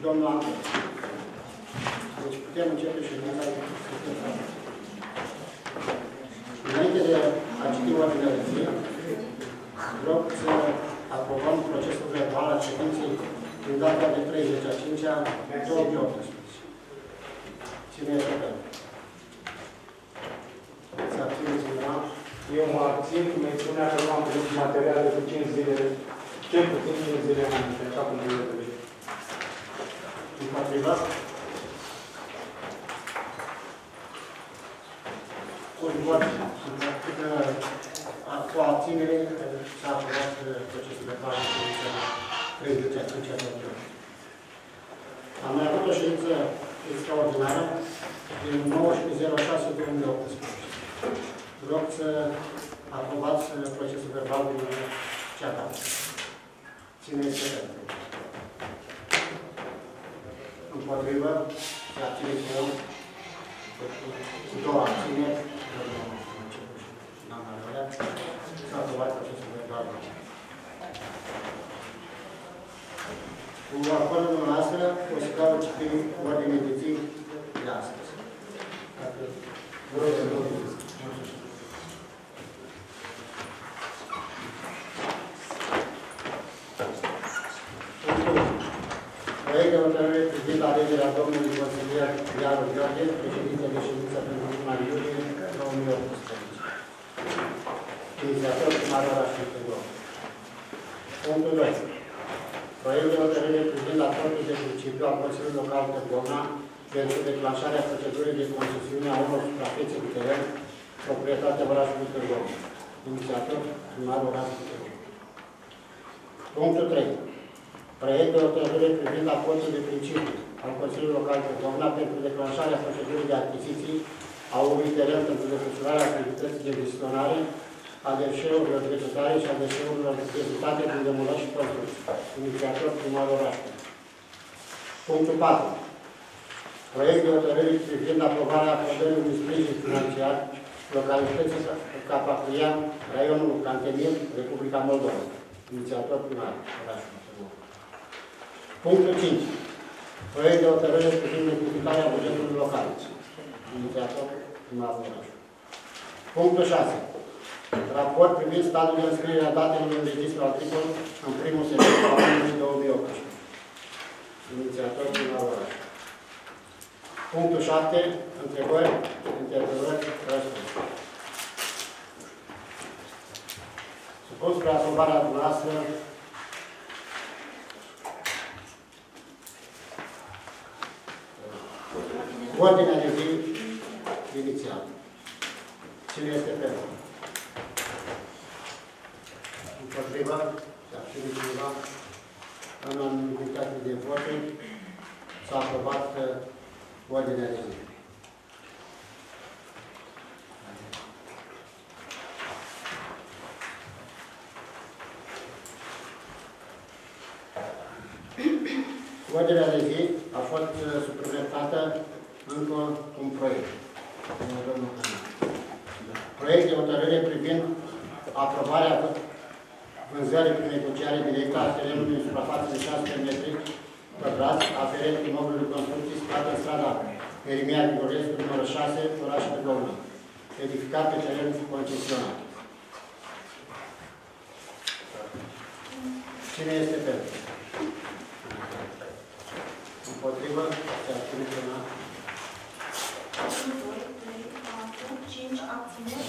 domnul Andrei. Deci putem începe ședința. Înainte de a citi ordinea de zi, rog să aprobăm procesul verbal al ședinței din data de 30/5/2018. Cine este pe? Se abține cineva? Eu mă abțin cu mențiunea că nu am primit materiale cu 5 zile, cel puțin 5 zile înainte, așa cum trebuie. Împotriva? Cu abținere s-a aprobat procesul verbal al ședinței 30/5/2018. Am mai avut o ședință extraordinară din 19.06/2018. Rog să aprobați procesul verbal din cea dată. Cine este pentru? Împotrivă? Se abține cu două abțineri. S-a aprobat procesul verbal. Cu acordul dumneavoastră, o să dau citi ordine de zi de astăzi. Vă rog să vă vedeți. Proiect de hotărâre privind alegerea domnului consilier Iaru Gheorghe, președinte de ședință pentru 1 iulie 2018. Inițiator primarul orașului Târgoviște. Punctul 2. Proiect de hotărâre privind acordul de principiu al Consiliului Local Târgovna pentru declanșarea procedurii de concesiune a unor suprafețe de teren proprietatea orașului Târgoviște. Inițiator primarul orașului Târgoviște. Punctul 3. Proiect de hotărâre privind acordul de principiu al Consiliului Local Târgovna pentru declanșarea procedurii de achiziții a unui teren pentru desfășurarea activității de gestionare a deșeurilor vegetare și a deșeurilor rezultate din demolări și construcții. Inițiator primarul orașului. Punctul 4. Proiect de hotărâre privind aprobarea acordării unui sprijin financiar localității Capacuian, raionul Cantemir, Republica Moldova. Inițiator primarul orașului. Punctul 5. Proiect de hotărâre privind rectificarea bugetului local. Inițiator primarul orașului. Punctul 6. Raport privind stadiul de înscriere a datelor în registrul agricol în primul semestru al anului 2018. Inițiator primarul orașului. Punctul 7. Întrebări, interpelări, răspuns. Supun spre aprobarea dumneavoastră ordinea de zi inițială. Cine este pentru? Împotriva? Se abține cineva? În unanimitate de voturi s-a aprobat ordinea de zi. Ordinea de zi a fost suplimentată încă un proiect. Proiect de hotărâre privind aprobarea vânzării prin negociare directă a terenului în suprafață de 600 metri pătrați, aferent imobilului construcții situat în strada Erimia Grigorescu, numărul 6, orașul Târgoviște, edificat pe terenul concesionat. Cine este pentru? Împotrivă? Se abține cineva? 2, 3, 4, 5 abțineri.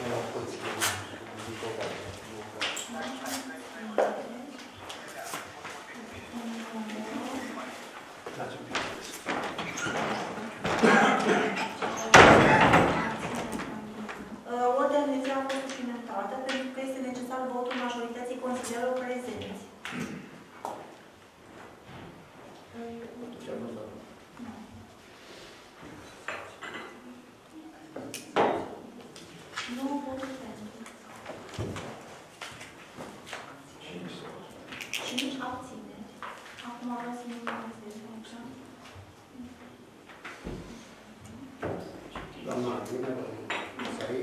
Ordinea de zi a fost suplimentată pentru că este necesar votul majorității consilierilor prezenți. Nu votul pentru. 5 abțineri. Acum vreau să nu mai așa. Doamna Adina, Said.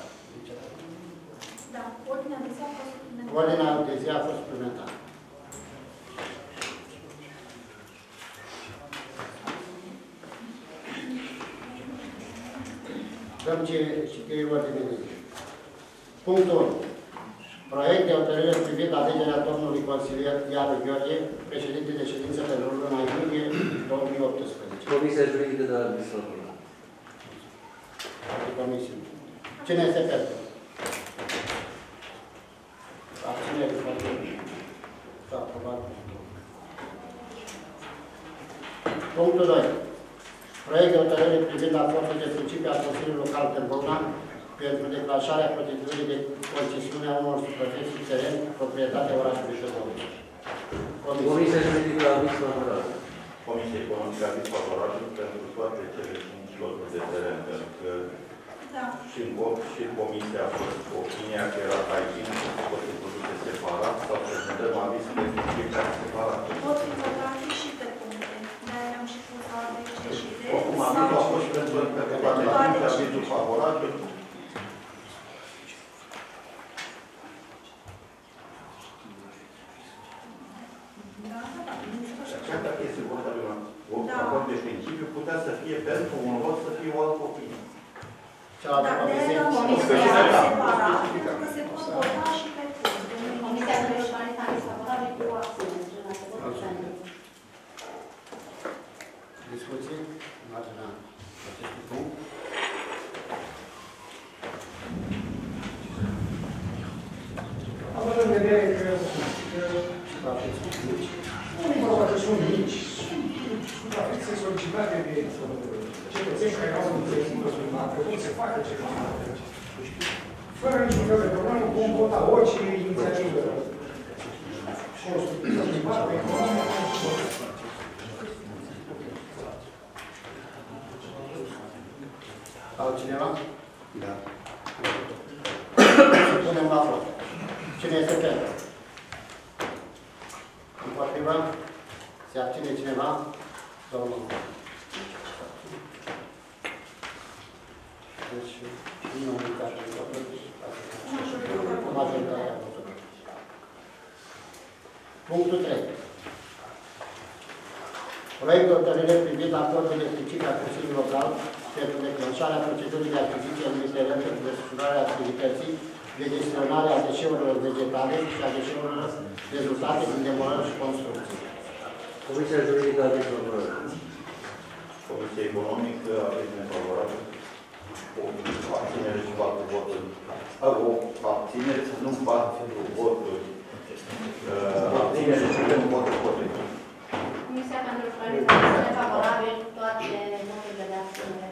Da, ordinea de zi a fost suplimentată. Ordinea de zi a fost suplimentată. Dăm ce e ordine de zi. Punctul 1. Proiect de hotărâre privind alegerea domnului consilier Iaru Gheorghe, președinte de ședință pentru luna iunie 2018. Comisia Juridică de la Administratură. Comisie. Cine este pentru? Abținere. S-a aprobat. Punctul 2. Proiect de hotărâre privind acordul de principiu al Consiliului Local Târgovna pentru declanșarea procedurii de concesiune a unor suprafețe teren proprietatea orașului Târgovna. Comisia Juridică de la Administratură. Comisia Economică a fost favorabilă pentru toate cele 5 loturi de teren, pentru că și Comisia a fost opinia că era mai bine să poate produse separat sau să ne dăm aviz pentru fiecare separat. Pot fi votate și pe puncte. De-aia am și pus A, B, C și D. Oricum, avizul a fost pentru toate 5, avizul favorabil. Chiar dacă este vorba de un acord de principiu, putea să fie pentru un lot, să fie o altă opinie. Da, de-aia comisia separat, pentru că se pot vota și pe puncte. Comisia de Reșmanită a favorabil cu abținere. Discuții? Marginea acestui punct. Având în vedere că nu e vorba că sunt mici, sunt suprafețe solicitate de cetățeni care au înțeles că pot să facă ceva. Fără niciun fel de problemă, vom vota orice inițiativă. Și o solicitate economică. Altcineva? Da. Punem la vot. Cine este pentru? Împotriva? Se abține cineva? Domnul. Deci, minoritate. Majoritatea. Punctul 3. Proiect de hotărâre privind acordul de principiu al Consiliului Local pentru declanșarea procedurii de achiziție în teren pentru desfășurarea activității de gestionare a deșeurilor vegetale și a deșeurilor rezultate din demolări și construcții. Comisia Juridică de la Administratură. Comisia Economică a fost nefavorabil. O abținere și 4 voturi. O abținere, nu 4 voturi. Abținere și 1 vot împotrivă. Comisia pentru Reșmanită a fost favorabil cu toate voturile de abținere.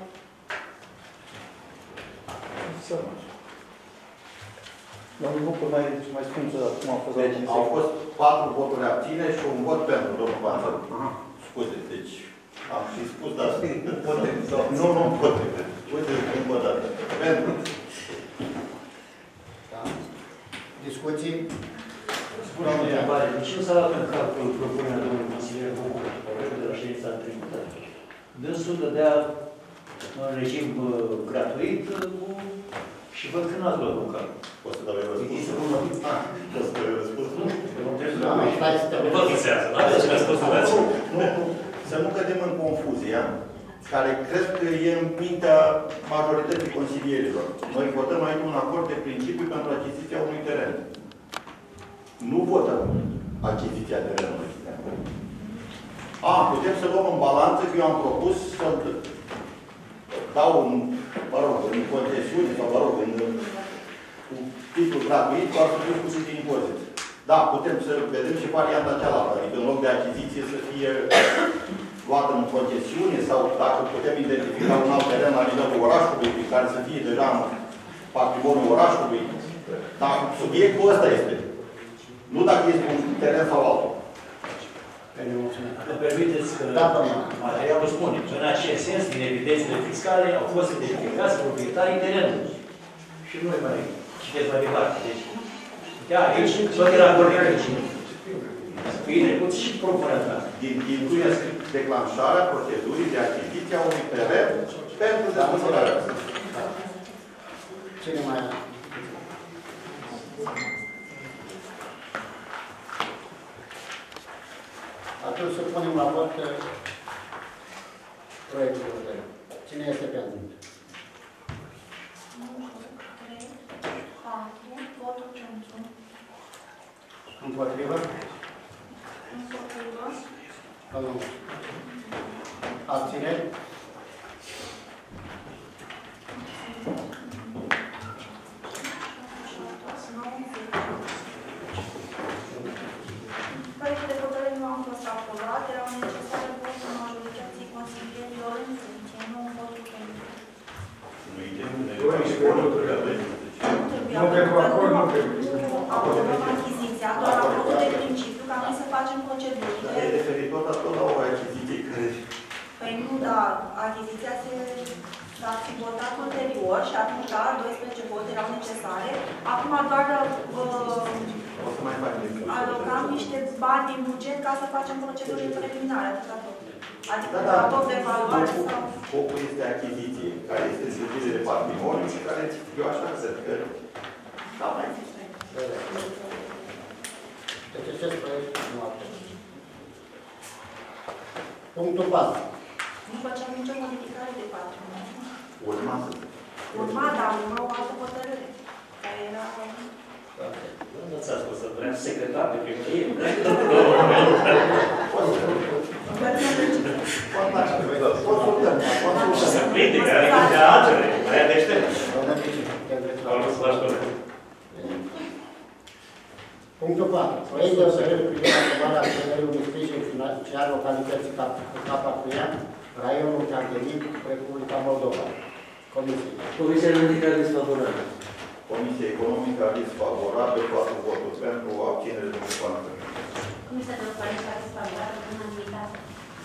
Domnul Bucur, mai spun cum a fost. Deci au fost 4 voturi abțineri și 1 vot pentru, domnul Panță. Scuze, deci am și spus, dar nu împotrivă. Uite, încă o dată. Pentru. Da. Discuții? Spune o întrebare. De ce nu s-a dat în calcul propunerea domnului consilier Bucur de la ședința trecută? Dânsul dădea în regim gratuit și văd că n-ați luat în calcul. O să dau eu răspuns. O să dau eu răspuns. Nu vă fixează, dar de ce mi-a spus Să nu cădem în confuzia care cred că e în mintea majorității consilierilor. Noi votăm aici un acord de principiu pentru achiziția unui teren. Nu votăm achiziția terenului. Putem să luăm în balanță că eu am propus să dau în concesiune sau, cu titlu gratuit, doar să fiu scusit de impozit. Da, putem să vedem și varianta cealaltă, adică în loc de achiziție să fie luată în concesiune sau dacă putem identifica un alt teren la nivelul orașului, care să fie deja în patrimoniul orașului. Dar subiectul ăsta este. Nu dacă este un teren sau altul. Îmi permiteți că materialul spune. În acest sens, din evidențele fiscale, au fost identificați proprietarii terenului. Și nu mai citesc mai departe. Deci, chiar aici, tot era corect. Fii trecut și propunerea ta. Din titlul este declanșarea procedurii de achiziție a unui teren pentru desfășurarea. Cine mai are? Atunci să punem la vot proiectul de hotărâre. Cine este pentru? Împotrivă? Împotrivă. Abțineri? Proiectul de hotărâre nu au fost aprobate, erau necesare votul majorității consilierilor în funcție, nu în votul pentru. Nu pentru acord, nu trebuie. Nu aprobăm achiziția, doar acordul de principiu, ca noi să facem procedurile. E referitor la tot la o achiziție care... Păi nu, dar achiziția s-a fi votat ulterior și atunci, da, 12 voturi erau necesare. Acum doar O să mai facem. alocam niște bani din buget ca să facem procedurile preliminare, atâta tot. Adică Da, da. raport de valoare sau... Scopul este achiziție, care este serviciile de patrimoniu și care, eu așa cred că... Da, mai există. Deci acest proiect nu aprobă. Punctul 4. Nu făceam nicio modificare de patrimoniu. Urma să... Urma, dar urma o altă hotărâre. Care era... Nu ți-a spus să vrem secretar de primărie? Consultăm. Se critică, are altele, aia deștept. Punctul 4. Proiect de hotărâre privind aprobarea acționării unui sprijin financiar localității Capacuian, raionul Cantenic, Republica Moldova. Comisie. Comisia juridică a aviz favorabil. Comisia Economică a aviz favorabil, 4 voturi pentru, o abținere de 4. Comisia de urbanism a fost favorabilă în unanimitate.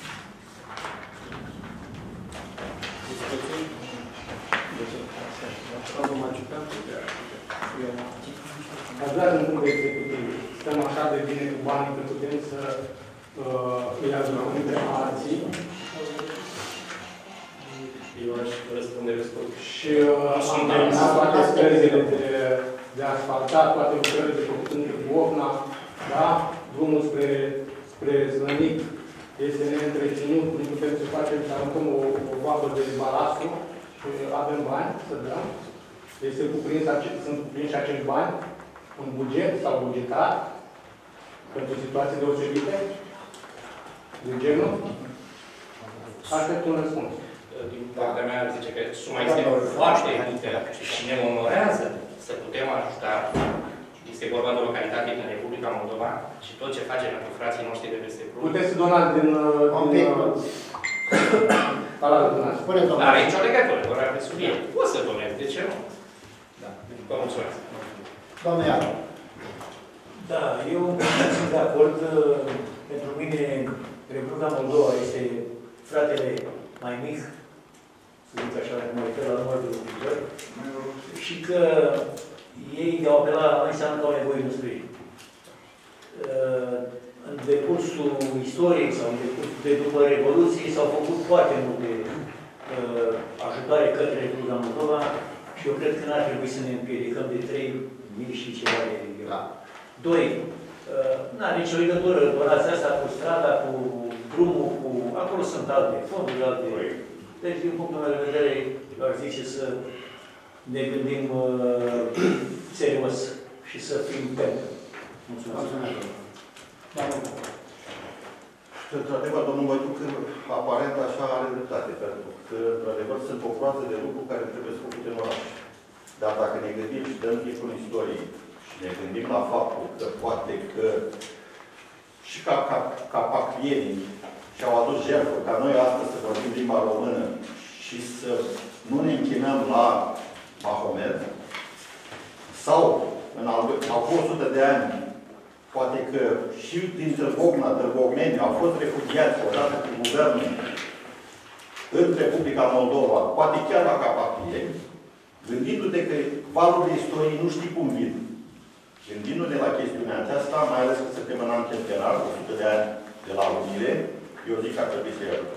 Discuții? Domnul Maciucan? Aș vrea din punct de executiv. Stăm așa de bine cu banii că putem să îi ajutăm între alții. Eu aș răspunde scurt. Și am terminat toate străzile de asfaltat, toate lucrările de făcut între Bovna, da? Drumul spre Slănic este neîntreținut, nu putem să facem, să aruncăm o babă de balastru și avem bani să dăm. Sunt cuprinși acești bani în buget sau bugetat pentru situații deosebite de genul. Aștept un răspuns. Din partea mea, zice că suma este foarte mică și ne onorează să putem ajuta. Este vorba de o localitate din Republica Moldova și tot ce facem pentru frații noștri de peste Prut. Puteți să donați din... Dar are nicio legătură, doar pe subiect. O să donez, de ce nu? Da. Vă mulțumesc. Doamne Iară. Da, eu sunt de acord. Pentru mine, Republica Moldova este fratele mai mic, să zic așa, dacă mă refer la numărul de locuitori, și că ei au apelat la noi înseamnă că au nevoie de sprijin. În decursul istoriei sau în decursul de după Revoluție s-au făcut foarte multe ajutare către Republica Moldova și eu cred că n-ar trebui să ne împiedicăm de 3.000 și ceva de euro. 2. N-are nicio legătură donația asta cu strada, cu drumul, cu... Acolo sunt alte fonduri, alte... Deci, din punctul meu de vedere, eu ar zice să ne gândim serios și să fim pentru. Mulțumesc. Într-adevăr, domnul Bătuc, aparent așa are dreptate, pentru că, într-adevăr, sunt o groază de lucruri care trebuie să făcute în oraș. Dar dacă ne gândim și dăm timpul istoriei și ne gândim la faptul că poate că și capacuienii și-au adus jertfă ca noi astăzi să vorbim limba română și să nu ne închinăm la Mahomet, sau au fost 100 de ani, poate că și din Târgovna, târgovneni au fost refugiați odată cu guvernul în Republica Moldova, poate chiar la Capacuieni, gândindu-te că valurile istoriei nu știi cum vin. Gândindu-ne la chestiunea aceasta, mai ales că suntem în an centenar, 100 de ani de la unire, eu zic că ar trebui să-i ajutăm.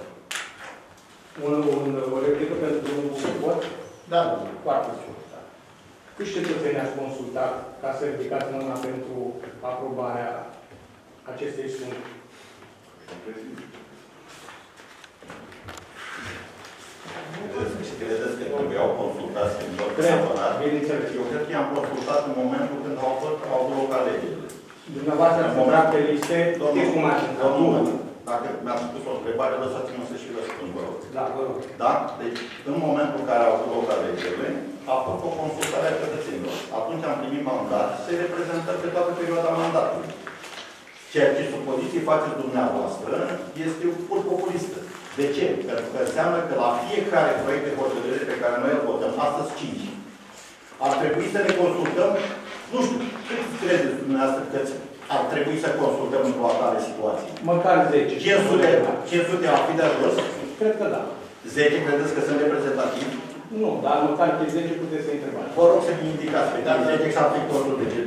O replică pentru domnul Bucupot? Da, foarte scurt. Câți cetățeni ați consultat ca să ridicați mâna pentru aprobarea acestei sume? Credeți că trebuiau consultați în tot personal? Eu cred că i-am consultat în momentul când au avut loc alegerile. Dumneavoastră ați intrat pe liste, cum ați intrat? Dacă mi-ați spus o întrebare, lăsați-mă să și răspund, vă rog. Da, vă rog. Da? Deci, în momentul în care au avut loc alegerile, a fost o consultare a cetățenilor. Atunci am primit mandat să reprezentăm pe toată perioada mandatului. Ceea ce supoziții faceți dumneavoastră este pur populistă. De ce? Pentru că înseamnă că la fiecare proiect de hotărâre pe care noi îl votăm, astăzi 5, ar trebui să ne consultăm, nu știu, cât credeți dumneavoastră că ar trebui să consultăm într-o atare situație? Măcar 10. 500 ar fi de ajuns? Cred că da. 10 credeți că sunt reprezentativi? Nu, dar măcar pe 10 puteți să întrebați. Vă rog să-mi indicați pe 10 sau pe contul de ce.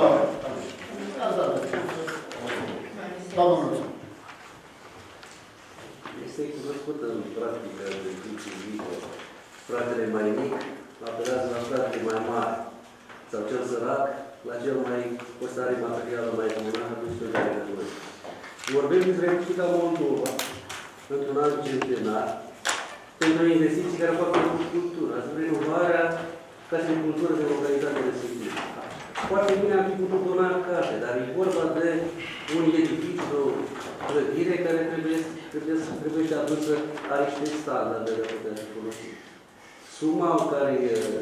Este cunoscută în practică de timpul viitor. Fratele mai mic apelează la fratele mai mare sau cel sărac la cel mai cu stare materială mai comunală cu studiare de noi. Vorbim despre Republica Moldova într-un alt centenar pentru investiții care fac cu cultură, spre renovarea casei de cultură de localitatea respectivă. Foarte bine am fi putut dona case, dar e vorba de un edificiu, o clădire care trebuie adusă la niște standarde de putea fi folosit. Suma care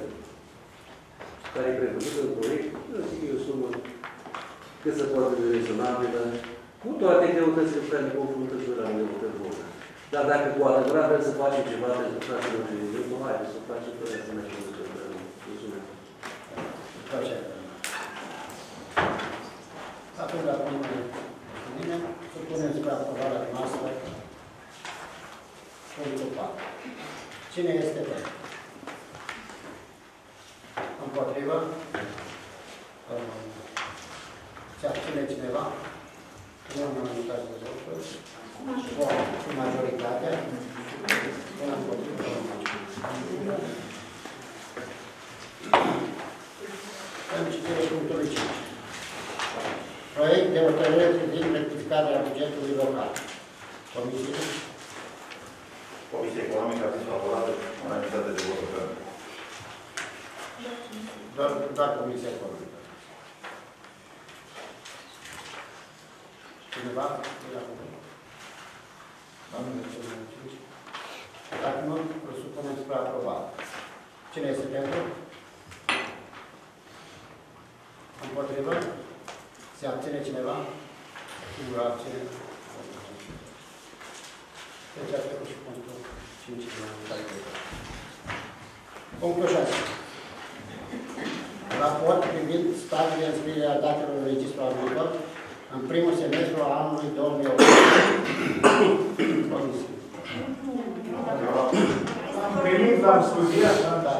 e prevăzută în proiect, nu zic că e o sumă cât se poate de rezonabilă, cu toate greutățile cu care ne confruntăm și la nivelul de. Dar dacă cu adevărat vrem să facem ceva pentru fraților de nivel, nu haideți să facem fără să mergem în lucruri. Mulțumesc. Atunci, dacă nu nimeni, să punem spre aprobarea noastră punctul 4. Cine este pentru? Împotrivă? Se abține cineva? Nu am anunțat de voturi. Cu majoritatea. Nu împotrivă. În citire punctului 5. Proiect de hotărâre privind rectificarea bugetului local. Comisie. Comisia Economică a fost favorabilă în unanimitate de vot. Doar Comisia Economică. Cineva? Dacă nu, îl supunem spre aprobare. Cine este pentru? Împotrivă? Se abține cineva? Singura abține. Deci a trecut și punctul 5. Punctul 6. Raport privind stadiul de înscriere a datelor în registrul agricol în primul semestru al anului 2008. Comisie. Am primit, v-am scuziat, am dat.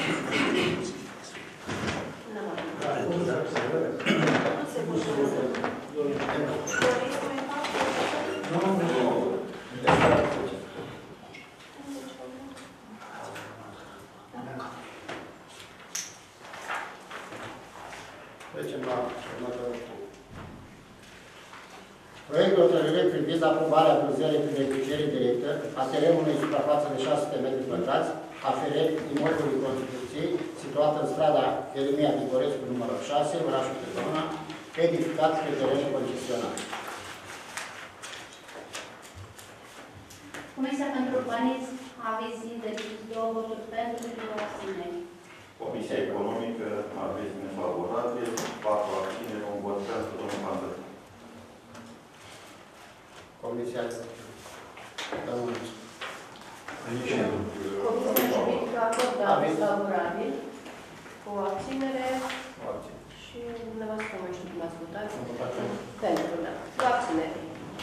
Trecem la următorul punct. Proiectul de hotărâre privind aprobarea vânzării prin recuperare directă a terenului suprafață de 600 m2 aferent imobilului construcției situată în strada Elimia Digorescu, numărul 6, orașul Târgăuna, edificat pe terenul concesionar. Comisia pentru Urbanism a avizit de 2 voturi pentru și 2 abțineri. Comisia Economică a aviz nefavorabil, 4 abțineri, un vot pentru domnul Pandăr. Comisia Juridică a acordat favorabil, cu abținere și dumneavoastră nu știu cum ați votat. Pentru, da. Cu abținere.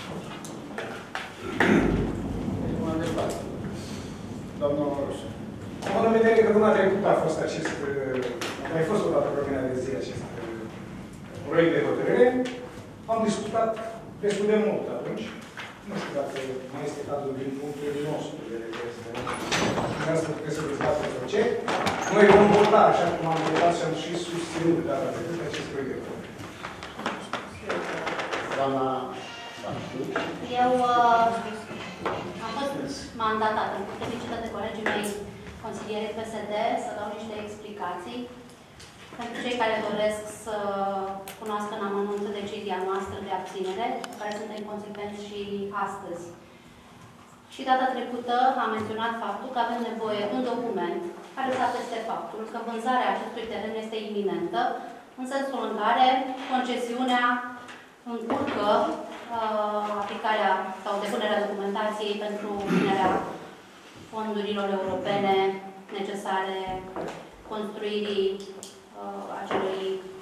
Domnul Rusu. Am în vedere că luna trecută a fost acest, mai fost o dată pe ordinea de zi acest proiect de hotărâre. Am discutat destul de mult atunci. Nu știu dacă mai este cazul din punctul nostru de vedere. Asta trebuie să dezbatem sau ce. Noi vom vota, așa cum am votat și am și susținut data trecută acest proiect de hotărâre. Doamna... Eu am fost mandatată în publicitate de colegii mei consilieri PSD să dau niște explicații. Pentru cei care doresc să cunoască în amănunt decizia noastră de abținere, care suntem consecvenți și astăzi. Și data trecută am menționat faptul că avem nevoie un document care să ateste faptul că vânzarea acestui teren este iminentă, în sensul în care concesiunea încurcă aplicarea sau depunerea documentației pentru obținerea fondurilor europene necesare construirii acelui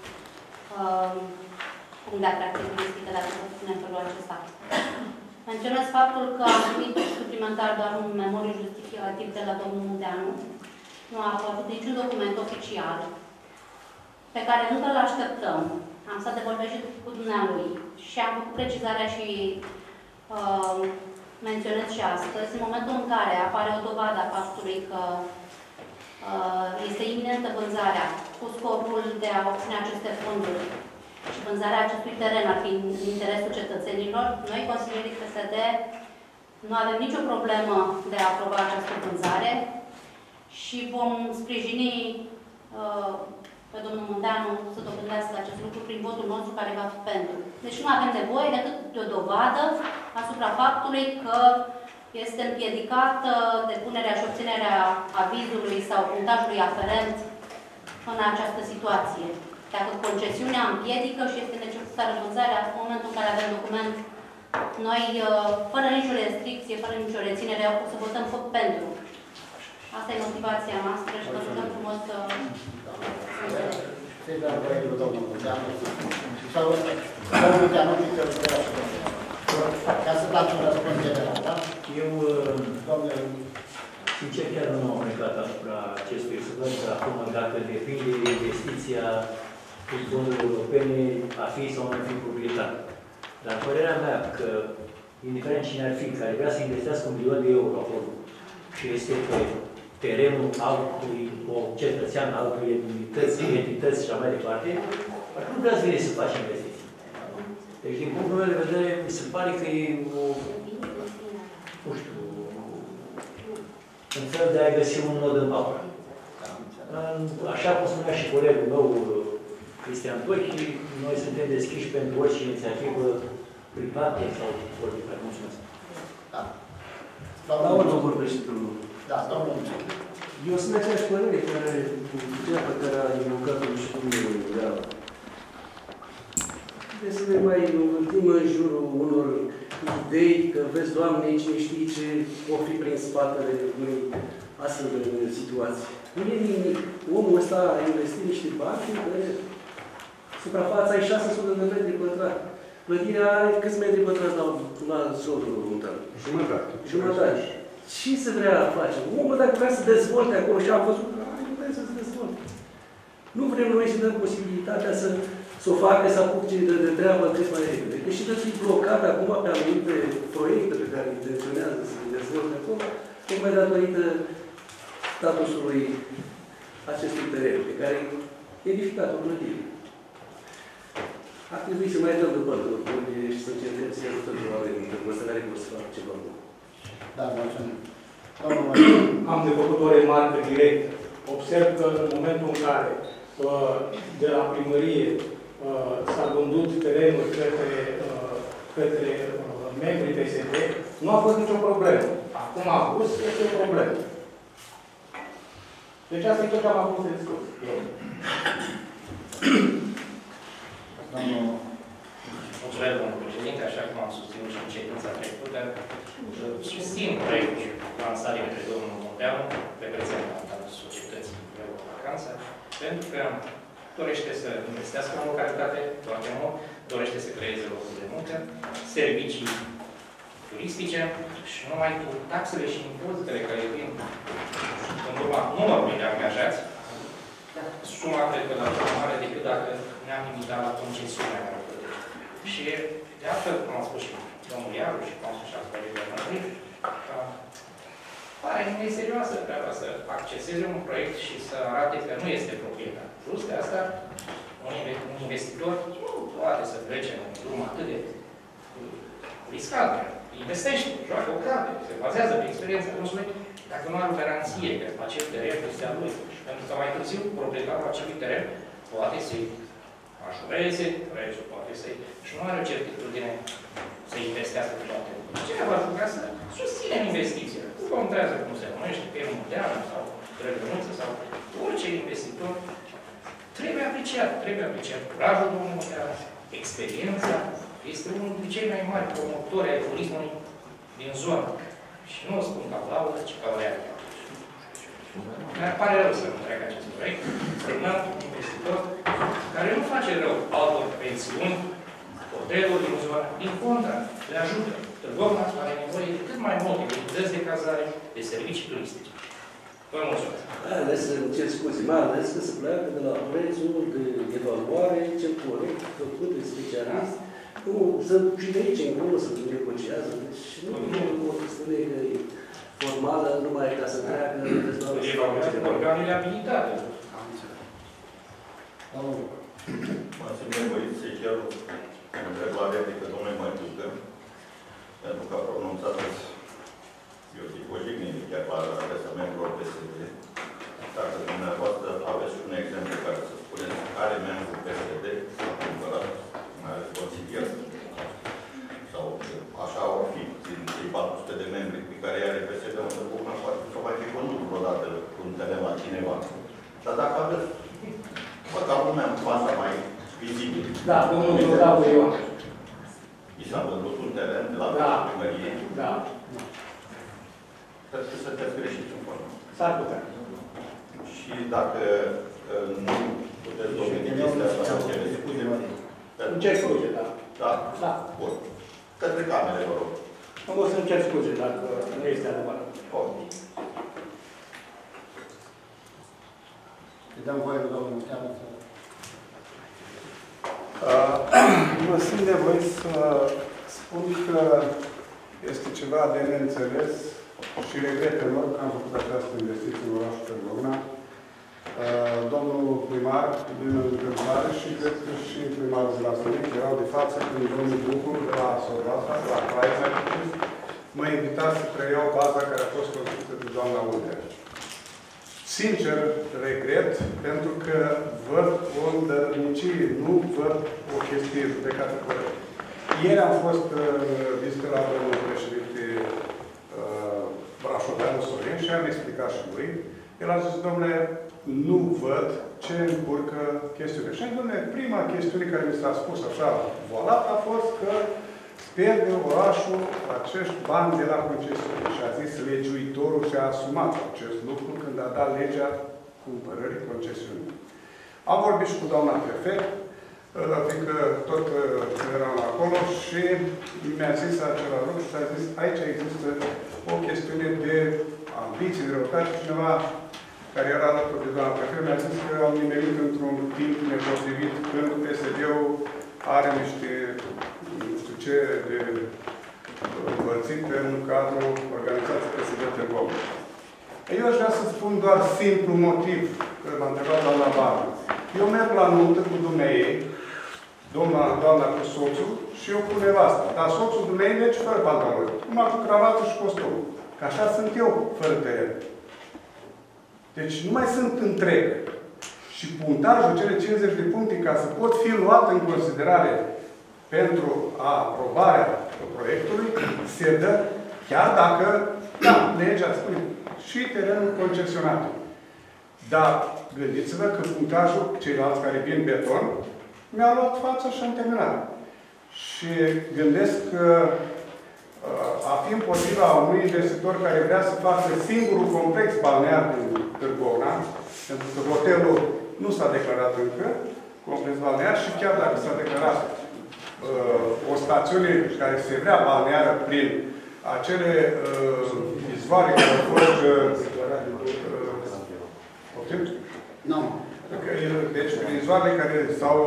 punct de atracție turistică, dacă pot spune în felul acesta. Menționez faptul că am primit suplimentar doar un memoriu justificativ de la domnul Munteanu. Nu a apărut niciun document oficial pe care încă îl așteptăm. Am stat de vorbesc și cu dumnealui și am făcut precizarea și menționez și astăzi, în momentul în care apare o dovadă a faptului că este iminentă vânzarea cu scopul de a obține aceste fonduri și vânzarea acestui teren ar fi în interesul cetățenilor, noi, consilierii PSD, nu avem nicio problemă de a aproba această vânzare și vom sprijini pe domnul Munteanu să dobândească acest lucru prin votul nostru care va fi pentru. Deci nu avem nevoie decât de o dovadă asupra faptului că este împiedicată depunerea și obținerea avizului sau punctajului aferent în această situație. Dacă concesiunea împiedică și este necesară vânzarea, în momentul în care avem document, noi, fără nicio restricție, fără nicio reținere, o să votăm pentru. Asta e motivația noastră și vă rugăm frumos să să-i dăm voie lui domnul Munteanu. Sau domnul Munteanu, ca să dați un răspuns general, da? Eu, sincer, chiar nu am plecat asupra acestui să că acum dacă depinde investiția cu fonduri europene, a fi sau nu fi proprietar. Dar părerea mea că, indiferent cine ar fi, care vrea să investească 1 milion de euro acolo și este pe terenul altui, o cetățean altui entități și așa mai departe, parcă nu vrea să vine să faci investiții. Deci, din punctul meu de vedere, mi se pare că e o, nu știu, un fel de a găsi un nod în paură. Așa cum spunea și colegul meu, Cristian Tochi, noi suntem deschiși pentru orice inițiativă privată sau politică. Mulțumesc. Da. La urmă vorbește domnul. Da, domnul. Eu sunt aceeași părere pe care a invocat-o și domnul Leal. Trebuie să ne mai învârtim în jurul unor idei, că vezi, Doamne, cine știe ce o fi prin spatele unei astfel de situații. Nu e nimic. Omul ăsta a investit niște bani pe suprafața e 600 de metri pătrați. Clădirea are câți metri pătrați la solul voluntar? Jumătate. Ce se vrea face? Omul, dacă vrea să dezvolte acolo și am văzut că nu vrea să se dezvolte. Nu vrem noi să dăm posibilitatea să o facă, să apuce de treabă cât mai repede. Deși trebuie să fie blocat acum pe anumite proiecte pe care intenționează să le dezvolte acolo, tocmai datorită statusului acestui teren, pe care e edificat o clădire. Ar trebui să mai dăm după lucruri și să încercăm să ajutăm oamenii în considerare că o să facă ceva bun. Da, mulțumim. Am de făcut o remarcă directă. Observ că în momentul în care de la primărie s-a vândut terenul către membrii PSD, nu a fost nicio problemă. Acum a fost, este o problemă. Deci asta e tot ce am avut de discuție. Mulțumesc, domnul președinte, așa cum am susținut și în ședința trecută. Susțin proiectul lansat de către domnul Munteanu, reprezentantul societății Vacanță, pentru că dorește să investească în localitate, toate în mod, dorește să creeze locuri de muncă, servicii turistice și numai cu taxele și impozitele care vin în urma numărului de angajați, suma cred că la mai mare decât dacă ne-am limitat la concesiunea care o plătește. Și de altfel, cum a spus și domnul Iaru și cum a spus și alți colegi de mături, pare neserioasă treaba să acceseze un proiect și să arate că nu este proprietar. Plus de asta, un investitor nu poate să plece în drum atât de riscant. Investește, joacă o carte, se bazează pe experiența dânsului, dacă nu are o garanție că acel teren este al lui. Pentru că mai târziu, proprietarul acelui teren poate să-i ajutoreze, proiectul poate să-i... și nu are certitudine să investească toate. Cineva va juca să susținem investiția. Contează cum se numește, pe munteană sau grădănuță sau orice investitor. Trebuie apreciat curajul domnului Munteană, experiența. Este unul dintre cei mai mari promotori ai turismului din zonă. Și nu o spun ca laudă, ci ca o realitate. Mi-ar pare rău să nu treacă acest proiect, semnat un investitor care nu face rău altor pensiuni, hoteluri din zonă, din contra, le ajută. Târgovna are nevoie de cât mai multe unități de cazare, de servicii turistice. Vă mulțumesc. Mai ales, îmi cer scuze, mai ales că se pleacă de la prețul de evaluare, cel corect, făcut de specialist. Sunt și de aici încolo să negociază. Deci nu pot spune că e formală numai ca să treacă evaluează organele abilitate. Mă simt nevoit să-i cer o întrebare de că domnului Mătucă, pentru că a pronunțat eu zic o jignire chiar la adresa membrilor PSD. Dacă dumneavoastră aveți un exemplu care să spuneți care membru PSD a cumpărat, mai ales consilier, sau așa ar fi, din cei 400 de membri pe care are PSD-ul în Bucna, poate să mai fi condus vreodată un teren la cineva. Dar dacă aveți, măcar un membru cu asta mai vizibil. Da, domnul Teodaru Ioan. I s-a vândut un teren de la primărie. Da. Cred că sunteți greșiți în formă. S-ar putea. Și dacă nu puteți dovedi chestia asta, să cere scuze. Îmi cer scuze, da. Da? Da. Bun. Către camere, vă rog. Nu o să-mi cer scuze dacă nu este adevărat. Bun. Îi dăm voie, domnul Munteană, să... Mă simt nevoit să spun că este ceva de neînțeles și regret enorm că am făcut această investiție în orașul Târgovna. Domnul primar din întâmplare și cred că și primarul de la Sănic erau de față când domnul Ducul de la Sorvasa, de la Craisa, mă invita să preiau baza care a fost construită de doamna Ulter. Sincer, regret, pentru că văd o îndărnicire, nu văd o chestie judecată corect. Ieri am fost în vizită la domnul președinte Brașoveanu Sorin și am explicat și lui. El a zis, domnule, nu văd ce încurcă chestiunea. Și, domnule, prima chestiune care mi s-a spus așa voalat a fost că pierde orașul acești bani de la concesiune. Și a zis, legiuitorul și-a asumat acest lucru când a dat legea cumpărării concesiunii. Am vorbit și cu doamna prefect, fiindcă tot eram acolo și mi-a zis acela lucru și a zis, aici există o chestiune de ambiții, de răutate. Cineva care era alături de doamna prefect mi-a zis că au nimerit într-un timp nepotrivit când PSD-ul are niște ce de împărțit în cadrul organizației PSD Târgovna. Eu aș vrea să spun doar simplu motiv, că m-a întrebat doamna Barbu. Eu merg la nuntă cu dumneei, doamna cu soțul și eu cu nevasta. Dar soțul dumneei merge fără pantaloni, numai cu cravată și costum. Că așa sunt eu, fără teren. Deci nu mai sunt întreg. Și punctajul, cele 50 de puncte, ca să pot fi luat în considerare pentru aprobarea proiectului, se dă, chiar dacă, da, legea spune, și terenul concesionat. Dar gândiți-vă că punctajul, ceilalți care vin beton, mi-a luat fața și am terminat. Și gândesc că a fi împotriva unui investitor care vrea să facă singurul complex balnear din Târgovna, pentru că hotelul nu s-a declarat încă, complex balnear, și chiar dacă s-a declarat o stațiune care se vrea balneară prin acele izvoare care au fost Nu. Deci prin izvoarele care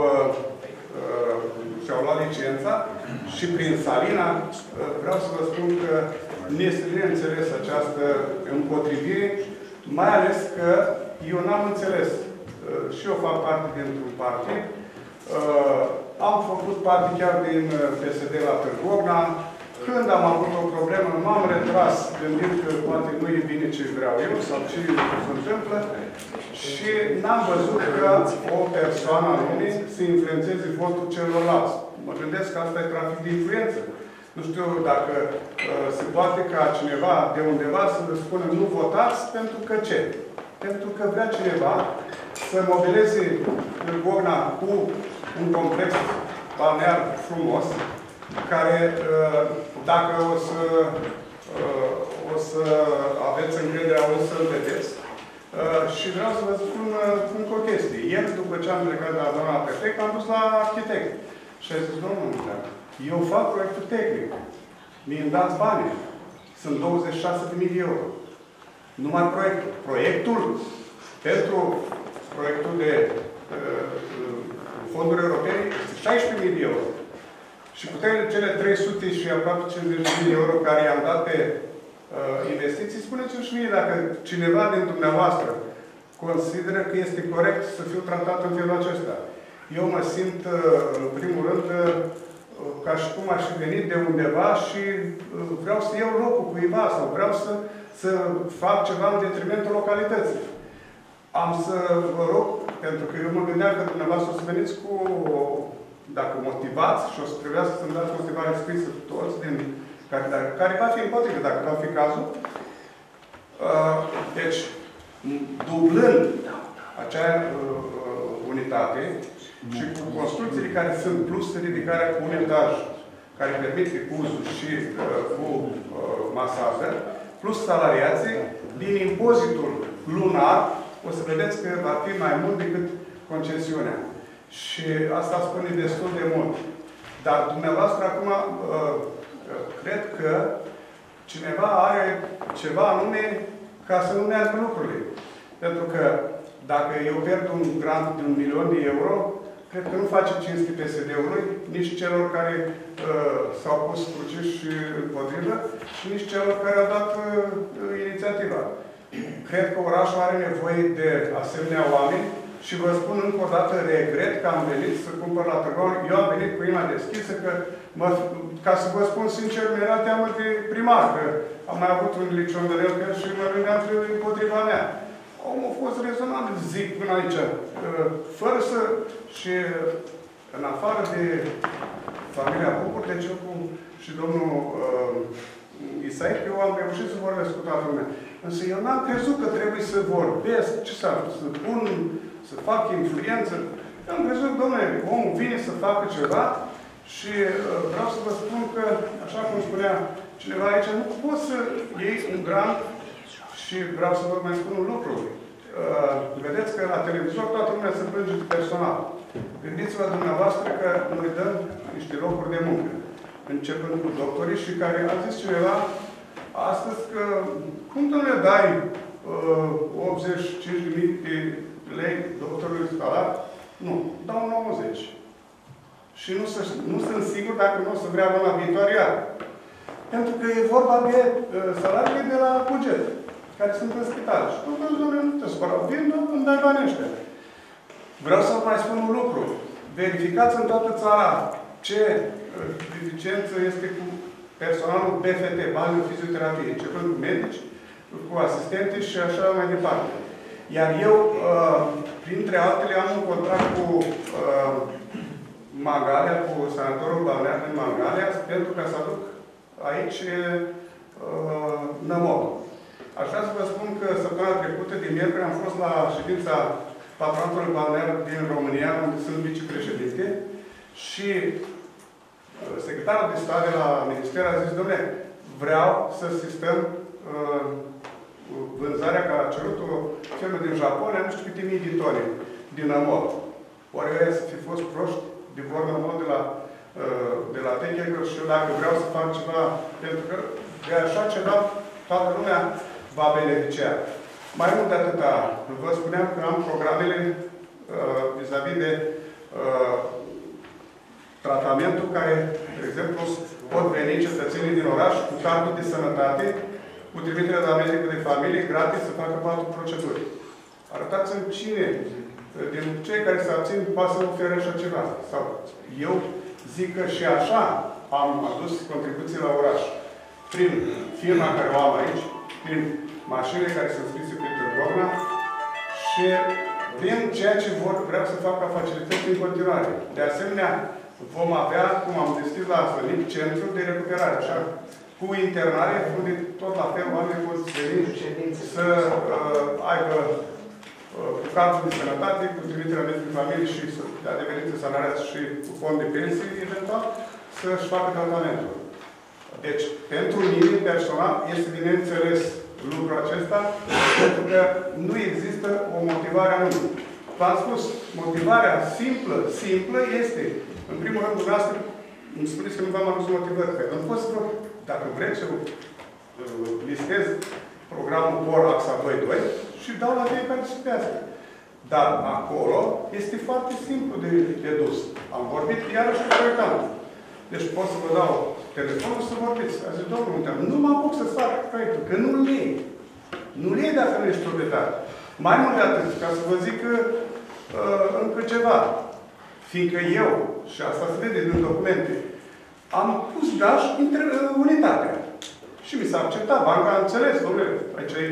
și-au luat licența și prin Salina, vreau să vă spun că nu este neînțeles această împotrivire, mai ales că eu n-am înțeles. Și eu fac parte dintr-un partid. Am făcut parte chiar din PSD la Târgovna. Când am avut o problemă, m-am retras, gândind că poate nu e bine ce vreau eu sau ce se întâmplă și n-am văzut că o persoană anume să influențeze votul celorlalți. Mă gândesc că asta e trafic de influență. Nu știu dacă se poate ca cineva de undeva să spună nu votați pentru că ce? Pentru că vrea cineva să mobileze Gogna cu un complex balnear frumos, care, dacă o să aveți încrederea, o să-l vedeți. Și vreau să vă spun încă o chestie. Ieri, după ce am plecat de la doamna arhitect, am dus la arhitect. Și a zis, domnul, eu fac proiectul tehnic. Mi-mi dați bani. Sunt 26.000 de euro. Numai proiectul. Proiectul pentru proiectul de fonduri europene este 16.000 de euro. Și cu cele 300 și aproape 50.000 de euro care i-am dat pe investiții, spuneți-mi și mie dacă cineva din dumneavoastră consideră că este corect să fiu tratat în felul acesta. Eu mă simt, în primul rând, ca și cum aș fi venit de undeva și vreau să iau locul cuiva sau vreau să fac ceva în detrimentul localității. Am să vă rog, pentru că eu mă gândeam că dumneavoastră o să veniți cu, dacă motivați, și o să trebuiască să-mi dați motivare scrisă toți, care va fi împotrivă, dacă va fi cazul. Deci, dublând acea unitate și cu construcțiile care sunt plus ridicarea cu un etaj, care permite uzul și cu masajă, plus salariații, din impozitul lunar, o să vedeți că va fi mai mult decât concesiunea. Și asta spune destul de mult. Dar dumneavoastră acum cred că cineva are ceva anume ca să nu meargă lucrurile. Pentru că dacă eu pierd un grant de 1.000.000 de euro, cred că nu face cinste PSD-ului, nici celor care s-au pus cruciși împotrivă și nici celor care au dat inițiativa. Cred că orașul are nevoie de asemenea oameni și vă spun încă o dată, regret că am venit să cumpăr la Târgoviște. Eu am venit cu inima deschisă, că ca să vă spun sincer, mi-era teamă de primar, că am mai avut un liciondărel și mă gândeam că împotriva mea. Omul a fost rezonabil, zic, până aici. Fără să... Și în afară de familia Bucur, deci eu și domnul Isai, eu am reușit să vorbesc cu toată lumea. Însă eu n-am crezut că trebuie să vorbesc, să pun, să fac influență. Eu am crezut, domnule, omul vine să facă ceva și vreau să vă spun că, așa cum spunea cineva aici, nu poți să iei un grant și vreau să vă mai spun un lucru. Vedeți că la televizor toată lumea se plânge de personal. Gândiți-vă dumneavoastră că noi dăm niște locuri de muncă. Începând cu doctorii și care a zis cineva astăzi că cum tu le dai 85.000 de lei doctorului salar? Nu, dau 90. Și nu sunt sigur dacă nu o să vrea luna viitoare iar. Pentru că e vorba de salariile de la buget, care sunt în spital. Și tu vezi, domnule, nu te spăra. Vin, îmi dai banii ăștia. Vreau să vă mai spun un lucru. Verificați în toată țara ce deficiență este cu personalul BFT, bani de fizioterapie, începând cu medici, cu asistente și așa mai departe. Iar eu, printre altele, am un contract cu Mangalia, cu sanatorul balnear din Mangalia, pentru ca să aduc aici Nămol. Aș vrea să vă spun că săptămâna trecută, din miercuri, am fost la ședința patronatului balnear din România, unde sunt vicepreședinte, și secretarul de stat de la minister a zis, dom'le, vreau să asistăm vânzarea, că a cerut o firmă din Japonia, nu știu câte mii de tone din Nămol. Oare ăia să fi fost proști de vor Nămol de la Technică și eu dacă vreau să fac ceva, pentru că de așa ceva toată lumea va beneficia. Mai mult de atâta, vă spuneam că am programele vis-a-vis de tratamentul care, de exemplu, pot veni cetățenii din oraș cu cardul de sănătate, cu trimiterea la medicul de familie, gratis să facă 4 proceduri. Arătați-mi cine din cei care se abțin poate să ofere așa ceva. Sau eu zic că și așa am adus contribuții la oraș. Prin firma care o am aici, prin mașinile care sunt scrise pe Târgovna și prin ceea ce vreau să fac ca facilități în continuare. De asemenea, vom avea, cum am deschis la Sfănic, centru de recuperare, așa, cu internare, unde tot la fel oamenii pot veni să aibă cazul de sănătate, cu trimiterea mediului familie și de adeverință salariați și cu fond de pensii, eventual, să-și facă tratamentul. Deci, pentru mine, personal, este de neînțeles lucrul acesta, pentru că nu există o motivare anume. V-am spus, motivarea simplă este, în primul rând, dumneavoastră, îmi spuneți că nu v-am adus motivări, că nu pot să vă, dacă vreți să listez programul POR AXA 2.2 și dau la fiecare să pească. Dar acolo este foarte simplu de dus. Am vorbit iarăși cu proiectantul. Deci pot să vă dau telefonul să vorbiți. A zis, domnul, nu mă apuc să fac proiectul, că nu-l iei. Nu-l iei dacă nu ești proprietar. Mai mult de atât, ca să vă zic încă ceva. Fiindcă eu, și asta se vede din documente, am pus gaș unitatea. Și mi s-a acceptat. Banca a înțeles, domnule, aici e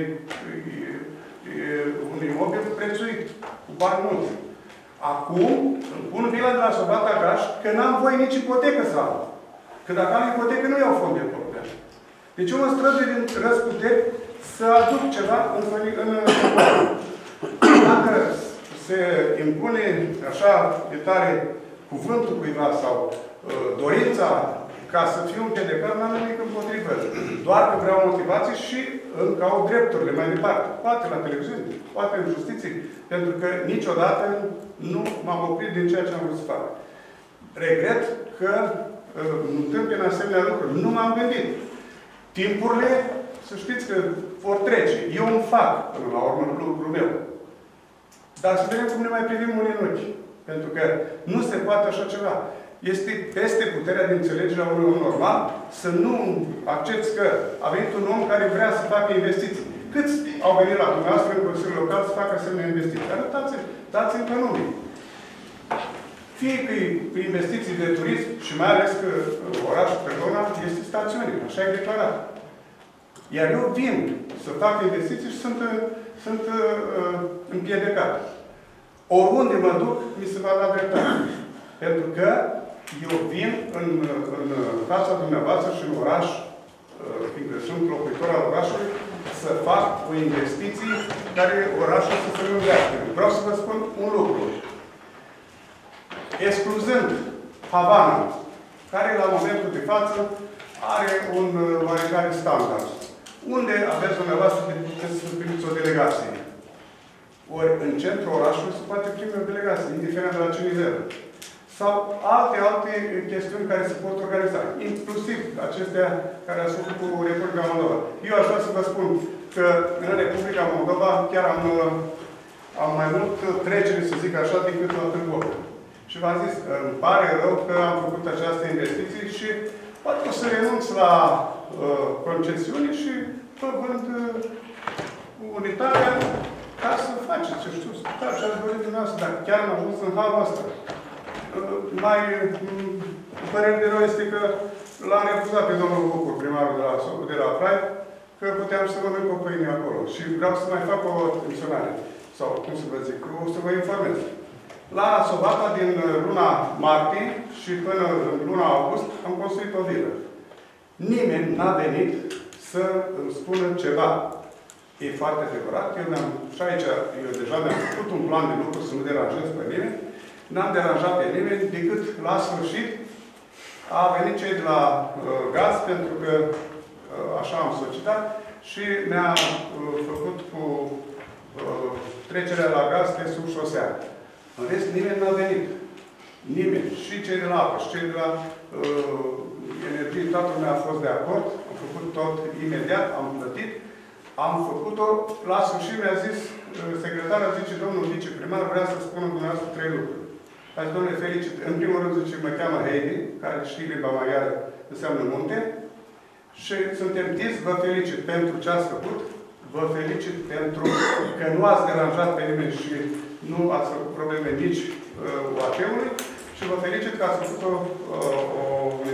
un imobil prețuit, cu bani mulți. Acum îmi pun vila de la Sobata Gaș că n-am voie nici ipotecă să am. Că dacă am ipotecă, nu iau fond de propriu. Deci eu mă strădui din răsputeri să aduc ceva în dacă se impune așa de tare cuvântul cuiva sau dorința ca să fiu împiedicat, n-am nimic împotrivă. Doar că vreau motivație și îmi caut drepturile mai departe. Poate la televiziune, poate în justiție. Pentru că niciodată nu m-am oprit din ceea ce am vrut să fac. Regret că întâmplă asemenea lucruri. Nu m-am gândit. Timpurile, să știți că vor trece. Eu îmi fac, până la urmă, lucrul meu. Dar să vedem cum ne mai privim unii în ochi. Pentru că nu se poate așa ceva. Este peste puterea de înțelegere a unui om normal să nu accepți că a venit un om care vrea să facă investiții. Câți au venit la dumneavoastră în Consiliul Local să facă asemenea investiții? Arătați-mi, dați-mi pe nume. Fie că e investiții de turism și mai ales că orașul Târgovna este stațiune, așa e declarat. Iar eu vin să fac investiții și sunt împiedicat. Oriunde mă duc, mi se va da dreptate. Pentru că eu vin în fața dumneavoastră și în oraș, fiindcă sunt locuitor al orașului, să fac o investiție care orașul să se lunghească. Vreau să vă spun un lucru. Excluzând Havana, care la momentul de față are un oarecare standard. Unde aveți dumneavoastră să primiți o delegație? Ori în centrul orașului se poate primi o delegație, indiferent de la ce nivel. Sau alte chestiuni care se pot organiza. Inclusiv acestea care ați făcut cu Republica Moldova. Eu aș vrea să vă spun că în Republica Moldova chiar am mai mult trecere, să zic așa, decât la Târgovna. Și v-am zis, îmi pare rău că am făcut această investiție și poate o să renunț la concesiuni și vă vând unitatea ca să faceți, eu știu, ce ați dorit dumneavoastră, dar chiar am ajuns în halul ăsta. Mai părere de rău este că l-am refuzat pe domnul Bucur, primarul de la Prai, că puteam să vă vând cu pâine acolo. Și vreau să mai fac o misionare. Sau, cum să vă zic, o să vă informez. La Sobata, din luna martie și până în luna august, am construit o vilă. Nimeni n-a venit să îmi spună ceva. E foarte adevărat. Și aici, eu deja mi-am făcut un plan de lucru să nu deranjez pe nimeni. N-am deranjat pe nimeni, decât la sfârșit a venit cei de la gaz, pentru că așa am solicitat, și mi-a făcut cu trecerea la gaz de sub șosea. În rest, nimeni n-a venit. Nimeni. Și cei de la apă, și cei de la energie, toată lumea a fost de acord. Am făcut tot imediat, am plătit. Am făcut-o, la sfârșit mi-a zis, secretarul zice, domnul viceprimar, vrea să spună dumneavoastră 3 lucruri. Azi, domnule, felicit. În primul rând, zice, mă cheamă Heidi, care știe limba maghiară, înseamnă munte. Și suntem tiți, vă felicit pentru ce ați făcut, vă felicit pentru că nu ați deranjat pe nimeni și nu ați făcut probleme nici UAT-ului și vă felicit că ați făcut o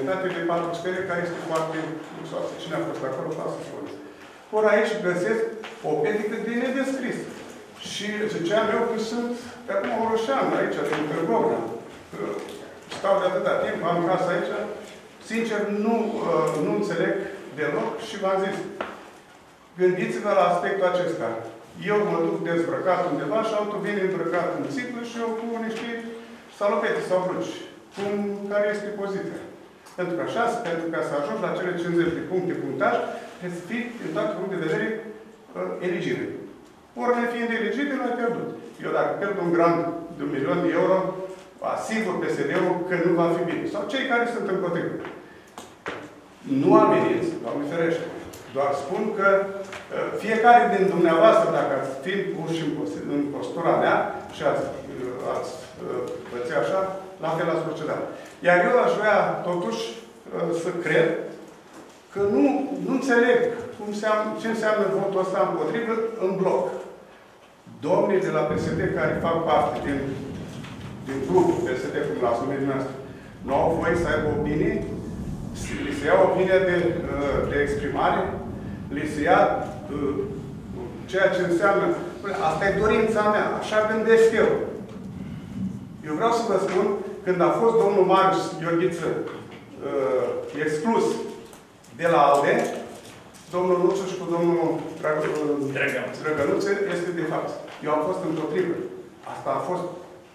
unitate de 4 stele, care este foarte luxoasă. Cine a fost acolo, poate să spune. Ori aici găsesc o pedică de nedescris. Și ziceam eu că sunt pe acum orășean aici, din Târgovna. Stau de atâta timp, am casă aici. Sincer, nu înțeleg deloc și v-am zis, gândiți-vă la aspectul acesta. Eu mă duc dezbrăcat undeva și altul vine îmbrăcat în țiclă și eu cu niște salopete sau bruci. Care este poziția. Pentru ca să ajungi la cele 50 de puncte punctaj, trebuie să fii, în toate puncte de vedere, eligibil. Ori nefiind eligibil, ai pierdut. Eu dacă pierd un grant de 1 milion de euro, asigur PSD-ul că nu va fi bine. Sau cei care sunt împotrivă. Nu ameniți, Doamne ferește. Doar spun că fiecare din dumneavoastră, dacă ați fi puși în postura mea și ați pățit așa, la fel ați procedat. Iar eu aș vrea, totuși, să cred că nu înțeleg ce înseamnă votul ăsta împotrivă în bloc. Domnii de la PSD care fac parte din grupul PSD, cum l-ați numit dumneavoastră, nu au voie să aibă opinii, li se ia opinia de exprimare, li se ia ceea ce înseamnă. Asta e dorința mea, așa gândesc eu. Eu vreau să vă spun, când a fost domnul Marius Gheorghiță exclus de la ALDE, domnul Nuțu și cu domnul Drăgănuță este de față. Eu am fost împotrivă. Asta a fost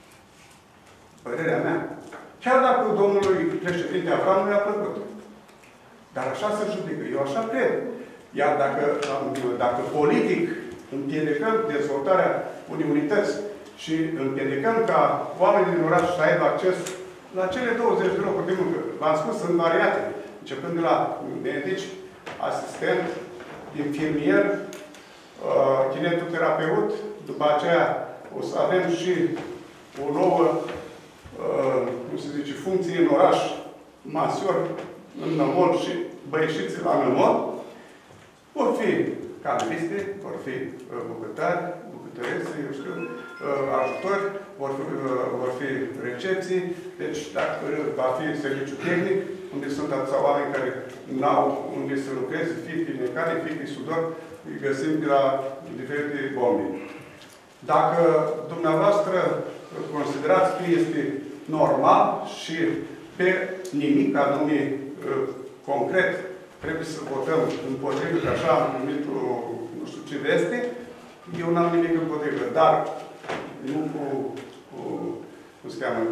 părerea mea. Chiar dacă domnului președinte Avram nu i-a plăcut. Dar așa se judecă. Eu așa cred. Iar dacă politic împiedicăm dezvoltarea unei unități și împiedicăm ca oamenii din oraș să aibă acces la cele 20 de locuri de muncă. V-am spus, sunt variate. Începând de la medici, asistent, infirmier, kinetoterapeut, după aceea o să avem și o nouă, cum se zice, funcție în oraș, masior în Nămol și băieșițe la Nămol. Vor fi cameriste, vor fi bucătari, bucătărețe, eu știu, ajutori, vor fi recepții, deci dacă va fi serviciu tehnic, unde sunt atâția oameni care n-au unde să lucreze, fie pe mecanic, fie pe sudor, îi găsim de la diferite bombe. Dacă dumneavoastră considerați că este normal și pe nimic anume concret trebuie să votăm împotrivă, că așa am numit nu știu ce veste, eu n-am nimic împotrivă, dar nu cum se cheamă,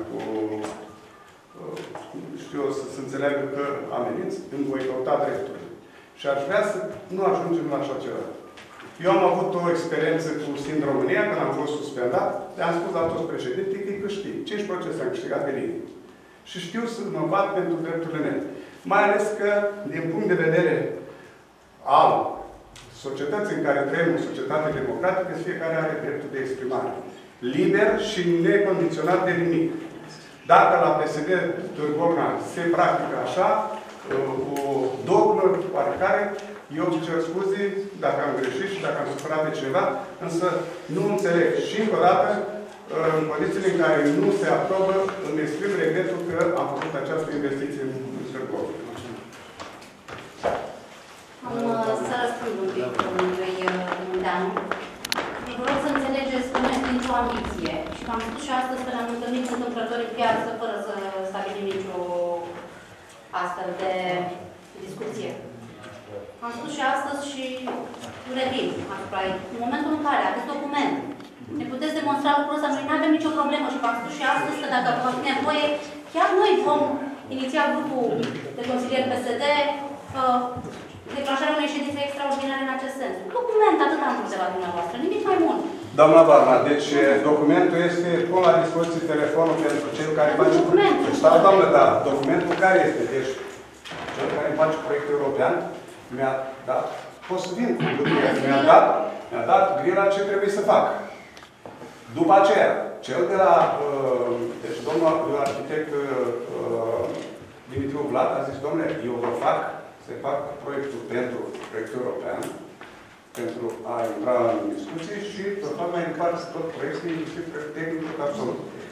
știu eu, să se înțeleagă că ameninți, îmi voi căuta drepturile. Și aș vrea să nu ajungem la așa ceva. Eu am avut o experiență cu Sind România, când am fost suspendat, le-am spus la toți președintii că îi câștig. 5% am câștigat de linie. Și știu să mă bat pentru drepturile mele. Mai ales că, din punct de vedere al societății în care trăim, o societate democratică, fiecare are dreptul de exprimare. Liber și necondiționat de nimic. Dacă la PSD Târgovna se practică așa, o dogmă oarecare, eu cer scuze dacă am greșit și dacă am supărat pe cineva, însă nu înțeleg. Și încă o dată, în condițiile în care nu se aprobă, îmi exprim regretul că am făcut această investiție în Târgovna. Am să răspund un pic domnului Munteanu. Vă rog să înțelegeți că nu este nicio ambiție. Și v-am spus și astăzi că ne-am întâlnit întâmplător în piață fără să stabilim nicio astfel de discuție. Am spus și astăzi și revin asupra ei. În momentul în care aveți document, ne puteți demonstra lucrul ăsta, noi nu avem nicio problemă și v-am spus și astăzi că dacă va fi nevoie, chiar noi vom iniția grupul de consilieri PSD declanșarea unei ședințe extraordinare în acest sens. Document, atât am pus de la dumneavoastră, nimic mai mult. Doamna Barna, deci documentul este pun la dispoziție telefonul pentru cel care face... Stau, doamnă, dar documentul care este? Deci, cel care face proiectul european mi-a dat, pot să vin cu lucrurile, mi-a dat grila ce trebuie să fac. După aceea, cel de la, deci domnul arhitect Dimitriu Vlad a zis, domnule, eu vă fac să fac proiectul pentru proiectul european, pentru a intra în discuție și să fac mai departe tot proiectul, inclusiv tehnic, tot absolut.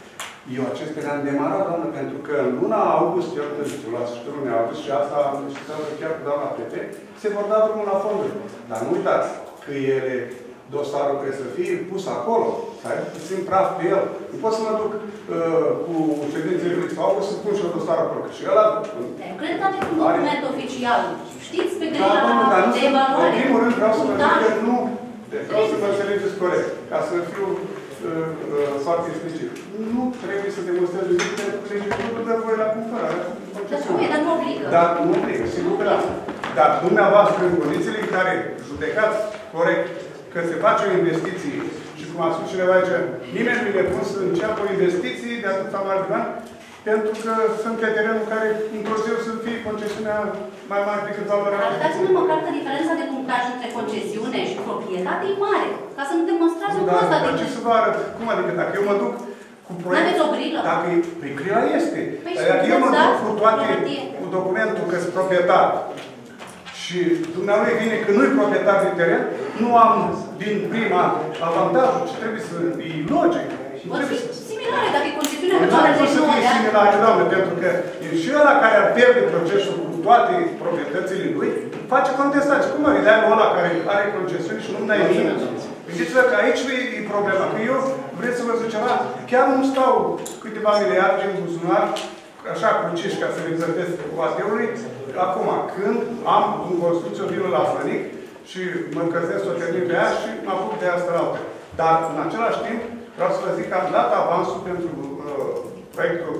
Eu acestea le-am demarat, doamnă, pentru că în luna august, eu târziu, la sfârșitul lunii august, și asta am discutat chiar cu doamna Pepe, se vor da drumul la fonduri. Dar nu uitați că ele, dosarul trebuie să fie pus acolo, să ai puțin praf pe el. Nu pot să mă duc cu ședințele lui sau să pun și o dosar acolo. Și ăla... Cred că aveți un document oficial. Știți pe grila de evaluare. În primul rând vreau să vă zic că nu... Vreau să vă înțelegeți corect, ca să fiu foarte explicit. Nu trebuie să demonstrezi nimic pentru că legislatorul dă voie la cumpărare. Dar nu obligă. Dar nu obligă, sigur că da. Dar dumneavoastră, în condițiile în care judecați corect că se face o investiție și cum a spus cineva aici, nimeni nu e pus să înceapă o investiție de atâta mare de ani, pentru că sunt pe terenul care într-o zi o să fie concesiunea mai mare decât valoarea. Arătați-ne măcar că diferența de punctaj între concesiune și proprietate e mare, ca să nu demonstrați lucrul ăsta. Dar ce să vă arăt? Cum adică? Dacă eu mă duc cu proiect... N-aveți o grilă? Dacă e... Păi grila este. Dacă eu mă duc cu toate, cu documentul că sunt proprietar și dumneavoastră vine că nu-i proprietar de teren, nu am din prima avantajul ce trebuie să fie logic. Vor fi similare, dacă e concesiunea Nu de 29 să fie similare, doamne, pentru că e și ăla care ar pierde procesul cu toate proprietățile lui, face contestație. Cum ar ideea ăla care are concesiuni și nu-mi dai nimeni? Gândiți-vă că aici e problema. Că eu, vreți să vă zic ceva, chiar nu stau câteva miliarde în buzunar, așa cu ciși, ca să le plătesc cu ateului, acum, când am în construcție o vilă la Flănic și mă încălzesc o termin pe ea și mă apuc de asta la altă. Dar, în același timp, vreau să vă zic că am dat avansul pentru proiectul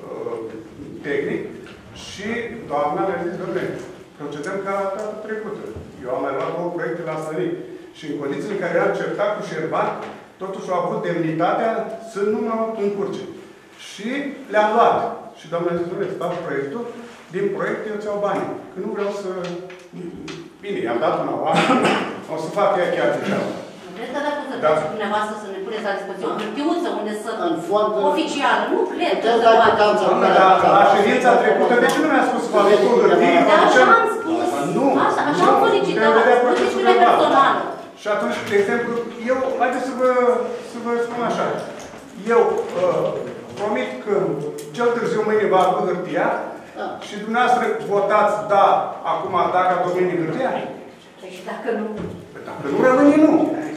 tehnic și doamna mi-a zis, dom'le, procedăm ca la data trecută. Eu am mai luat 2 proiecte la Săric și în condițiile în care am certat cu Șerban, totuși au avut demnitatea să nu mă încurce. Și le-am luat. Și doamna a zis, dom'le, fac proiectul, din proiect eu ți-au banii. Că nu vreau să... Bine, i-am dat una oameni, o să fac ea chiar degeaba. Cred că dacă puteți dumneavoastră să ne puneți la dispoziție o hârtiuță unde să... oficială, nu cred că se poate. La ședința trecută, de ce nu mi-a spus să fac o hârtie? Dar așa am spus. Nu. Așa am solicitat. Nu chestiune personală. Și atunci, de exemplu, eu, haideți să vă spun așa. Eu promit că cel târziu mâine va avea hârtia și dumneavoastră votați da, acum, dacă domnii hârtia? Păi și dacă nu? Dacă nu rămâne, nu.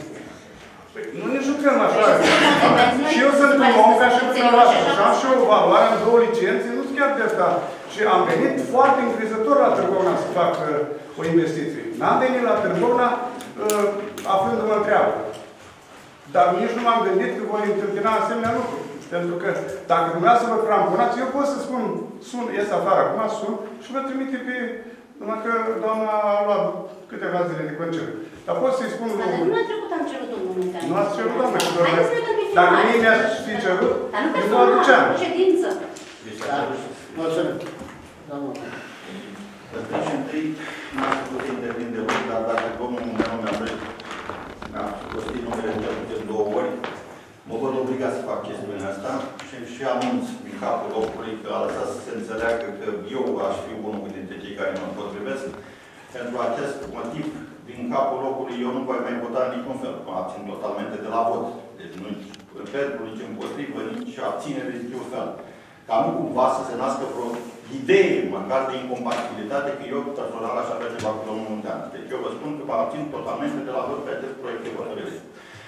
Nu ne jucăm așa. Și eu sunt un om ca și dumneavoastră. Și am și o valoare în 2 licențe, nu chiar de asta. Și am venit foarte încrezător la Târgovna să fac o investiție. N-am venit la Târgovna aflându-mă în treabă. Dar nici nu m-am gândit că voi întâmpina asemenea lucruri. Pentru că dacă dumneavoastră vă cramponați, eu pot să spun, sun, ies afară acum, sun și vă trimite pe... Numai că doamna a luat câteva zile de concert. Dar pot să-i spun... Dar nu a trecut am cerut un momentan. Nu ați cerut, doamne. Haideți să ne dăm pe filmare. Dacă mie mi-aș fi cerut, dar nu personal, ședință. Mulțumesc. Doamna. Deci, întâi, n-ați putut intervin de loc, dar dacă domnul Munteanu mi-a costit numele de puțin 2 ori, mă văd obligat să fac chestiunea asta și anunț din capul locului că a lăsat să se înțeleagă că eu aș fi unul dintre cei care mă potrivesc. Pentru acest motiv, din capul locului, eu nu voi mai vota niciun fel. Mă abțin totalmente de la vot. Deci nu pentru, nici împotrivă, nici abținere de niciun fel. Ca nu cumva să se nască vreo idee, măcar de incompatibilitate, că eu personal aș avea ceva cu domnul Munteanu. Deci eu vă spun că mă abțin totalmente de la vot pe acest proiect de hotărâre.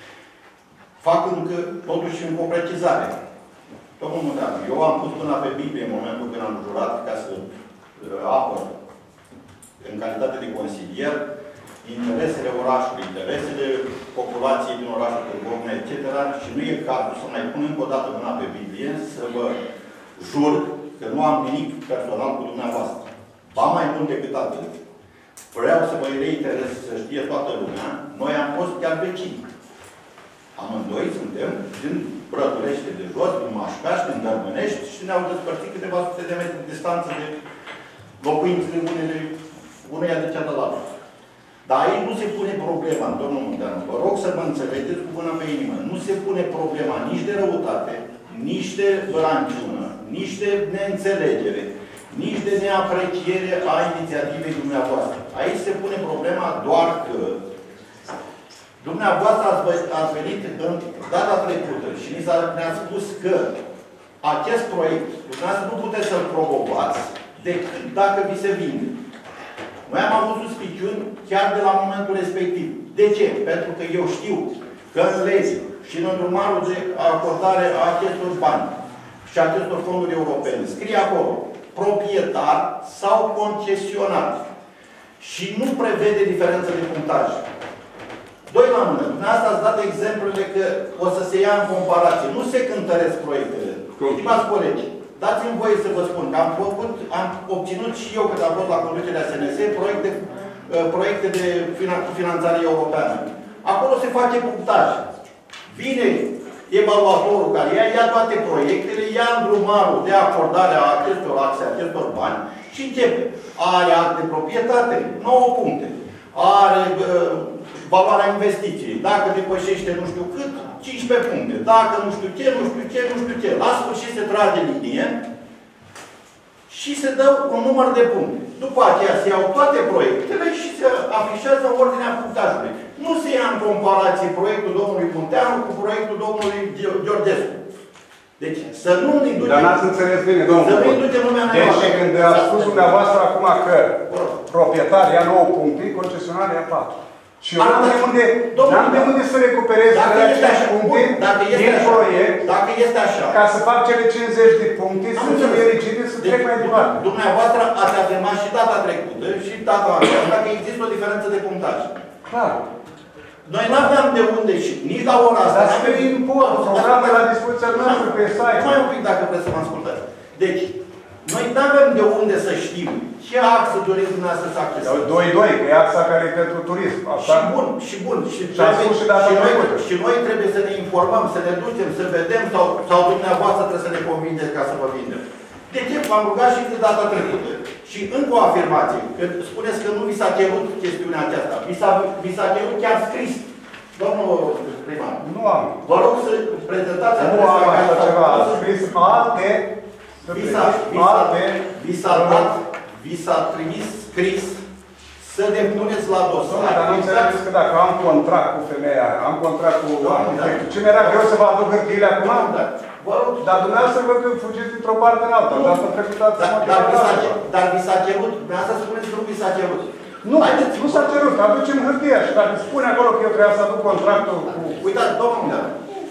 Fac încă, totuși, încă o precizare. Domnul Munteanu, eu am pus până pe Biblie în momentul când am jurat ca să apăr în calitate de consilier interesele orașului, interesele populației din orașul Târgovna, etc. Și nu e cazul să mai pun încă o dată mâna pe Biblie, să vă jur că nu am nimic personal cu dumneavoastră. Ba mai mult decât atât. Vreau să vă reiterez, să știe toată lumea, noi am fost chiar vecini. Amândoi suntem din Brăturește de jos, din Mașcaș, din Dărmânești și ne-au despărțit câteva sute de metri de distanță de locuințele uneia de cealaltă. Dar aici nu se pune problema, domnul Munteanu. Vă rog să mă înțelegeți cu mâna pe inimă. Nu se pune problema nici de răutate, nici de ranciună, nici de neînțelegere, nici de neapreciere a inițiativei dumneavoastră. Aici se pune problema doar că dumneavoastră ați venit în data trecută și ne-a spus că acest proiect, dumneavoastră nu puteți să-l promovați decât dacă vi se vinde. Noi am avut suspiciuni chiar de la momentul respectiv. De ce? Pentru că eu știu că în lege și în îndrumarul de acordare a acestor bani și acestor fonduri europene scrie acolo proprietar sau concesionar și nu prevede diferență de punctaj. Doi la mână. Dumneavoastră ați dat exemplele că o să se ia în comparație. Nu se cântăresc proiectele. Stimați colegi, dați-mi voie să vă spun că am obținut și eu, când am fost la conducerea SNS, proiecte de finanțare europeană. Acolo se face punctaj. Vine evaluatorul care ia toate proiectele, ia îndrumarul de acordare a acestor axe, acestor bani și începe. Are act de proprietate, 9 puncte. Are valoarea investiției. Dacă depășește nu știu cât, 15 puncte. Dacă nu știu ce, nu știu ce, nu știu ce. La sfârșit se trage linie și se dă un număr de puncte. După aceea se iau toate proiectele și se afișează în ordinea punctajului. Nu se ia în comparație proiectul domnului Munteanu cu proiectul domnului Georgescu. Deci, să nu ne ducem... Dar n-ați înțeles bine, domnul. Să nu ducem lumea nevoastră. Deci, când a spus dumneavoastră acum că proprietar ia 9 puncte, concesionar ia 4. Și eu n-am de unde să recuperez aceleași puncte din proiect, ca să fac cele 50 de puncte, să fie rigide, să trec mai departe. Dumneavoastră ați afirmat și data trecută, și data aceasta, că există o diferență de punctaj. Clar. Noi n-aveam de unde și nici la ora asta. Dar scrie import, programe la dispoziția noastră pe site. Mai un pic dacă vreți să mă ascultați. Deci, noi nu avem de unde să știm ce axă doriți dumneavoastră să accesăm. 2-2, că e axa care e pentru turism. Așa? Și bun. Și noi trebuie să ne informăm, să ne ducem, să vedem, sau dumneavoastră trebuie să ne convingeți ca să vă vindem. De ce v-am rugat și de data trecută? Și încă o afirmație, că spuneți că nu vi s-a cerut chestiunea aceasta. Vi s-a cerut chiar scris. Domnul primar. Nu am. Vă rog să prezentați nu am așa ceva. Scris alte. Vi s-a trimis scris să depuneți la dosar. Dar nu înțelegeți că dacă am contract cu femeia, am contract cu arhitectul, ce mi-era greu să vă aduc hârtiile acum? Dar dumneavoastră văd că fugiți dintr-o parte în alta. Dar vi s-a cerut. Dumneavoastră spuneți că nu vi s-a cerut. Nu s-a cerut. Aducem hârtia și dacă spune acolo că eu trebuia să aduc contractul cu... Uitați, domnule.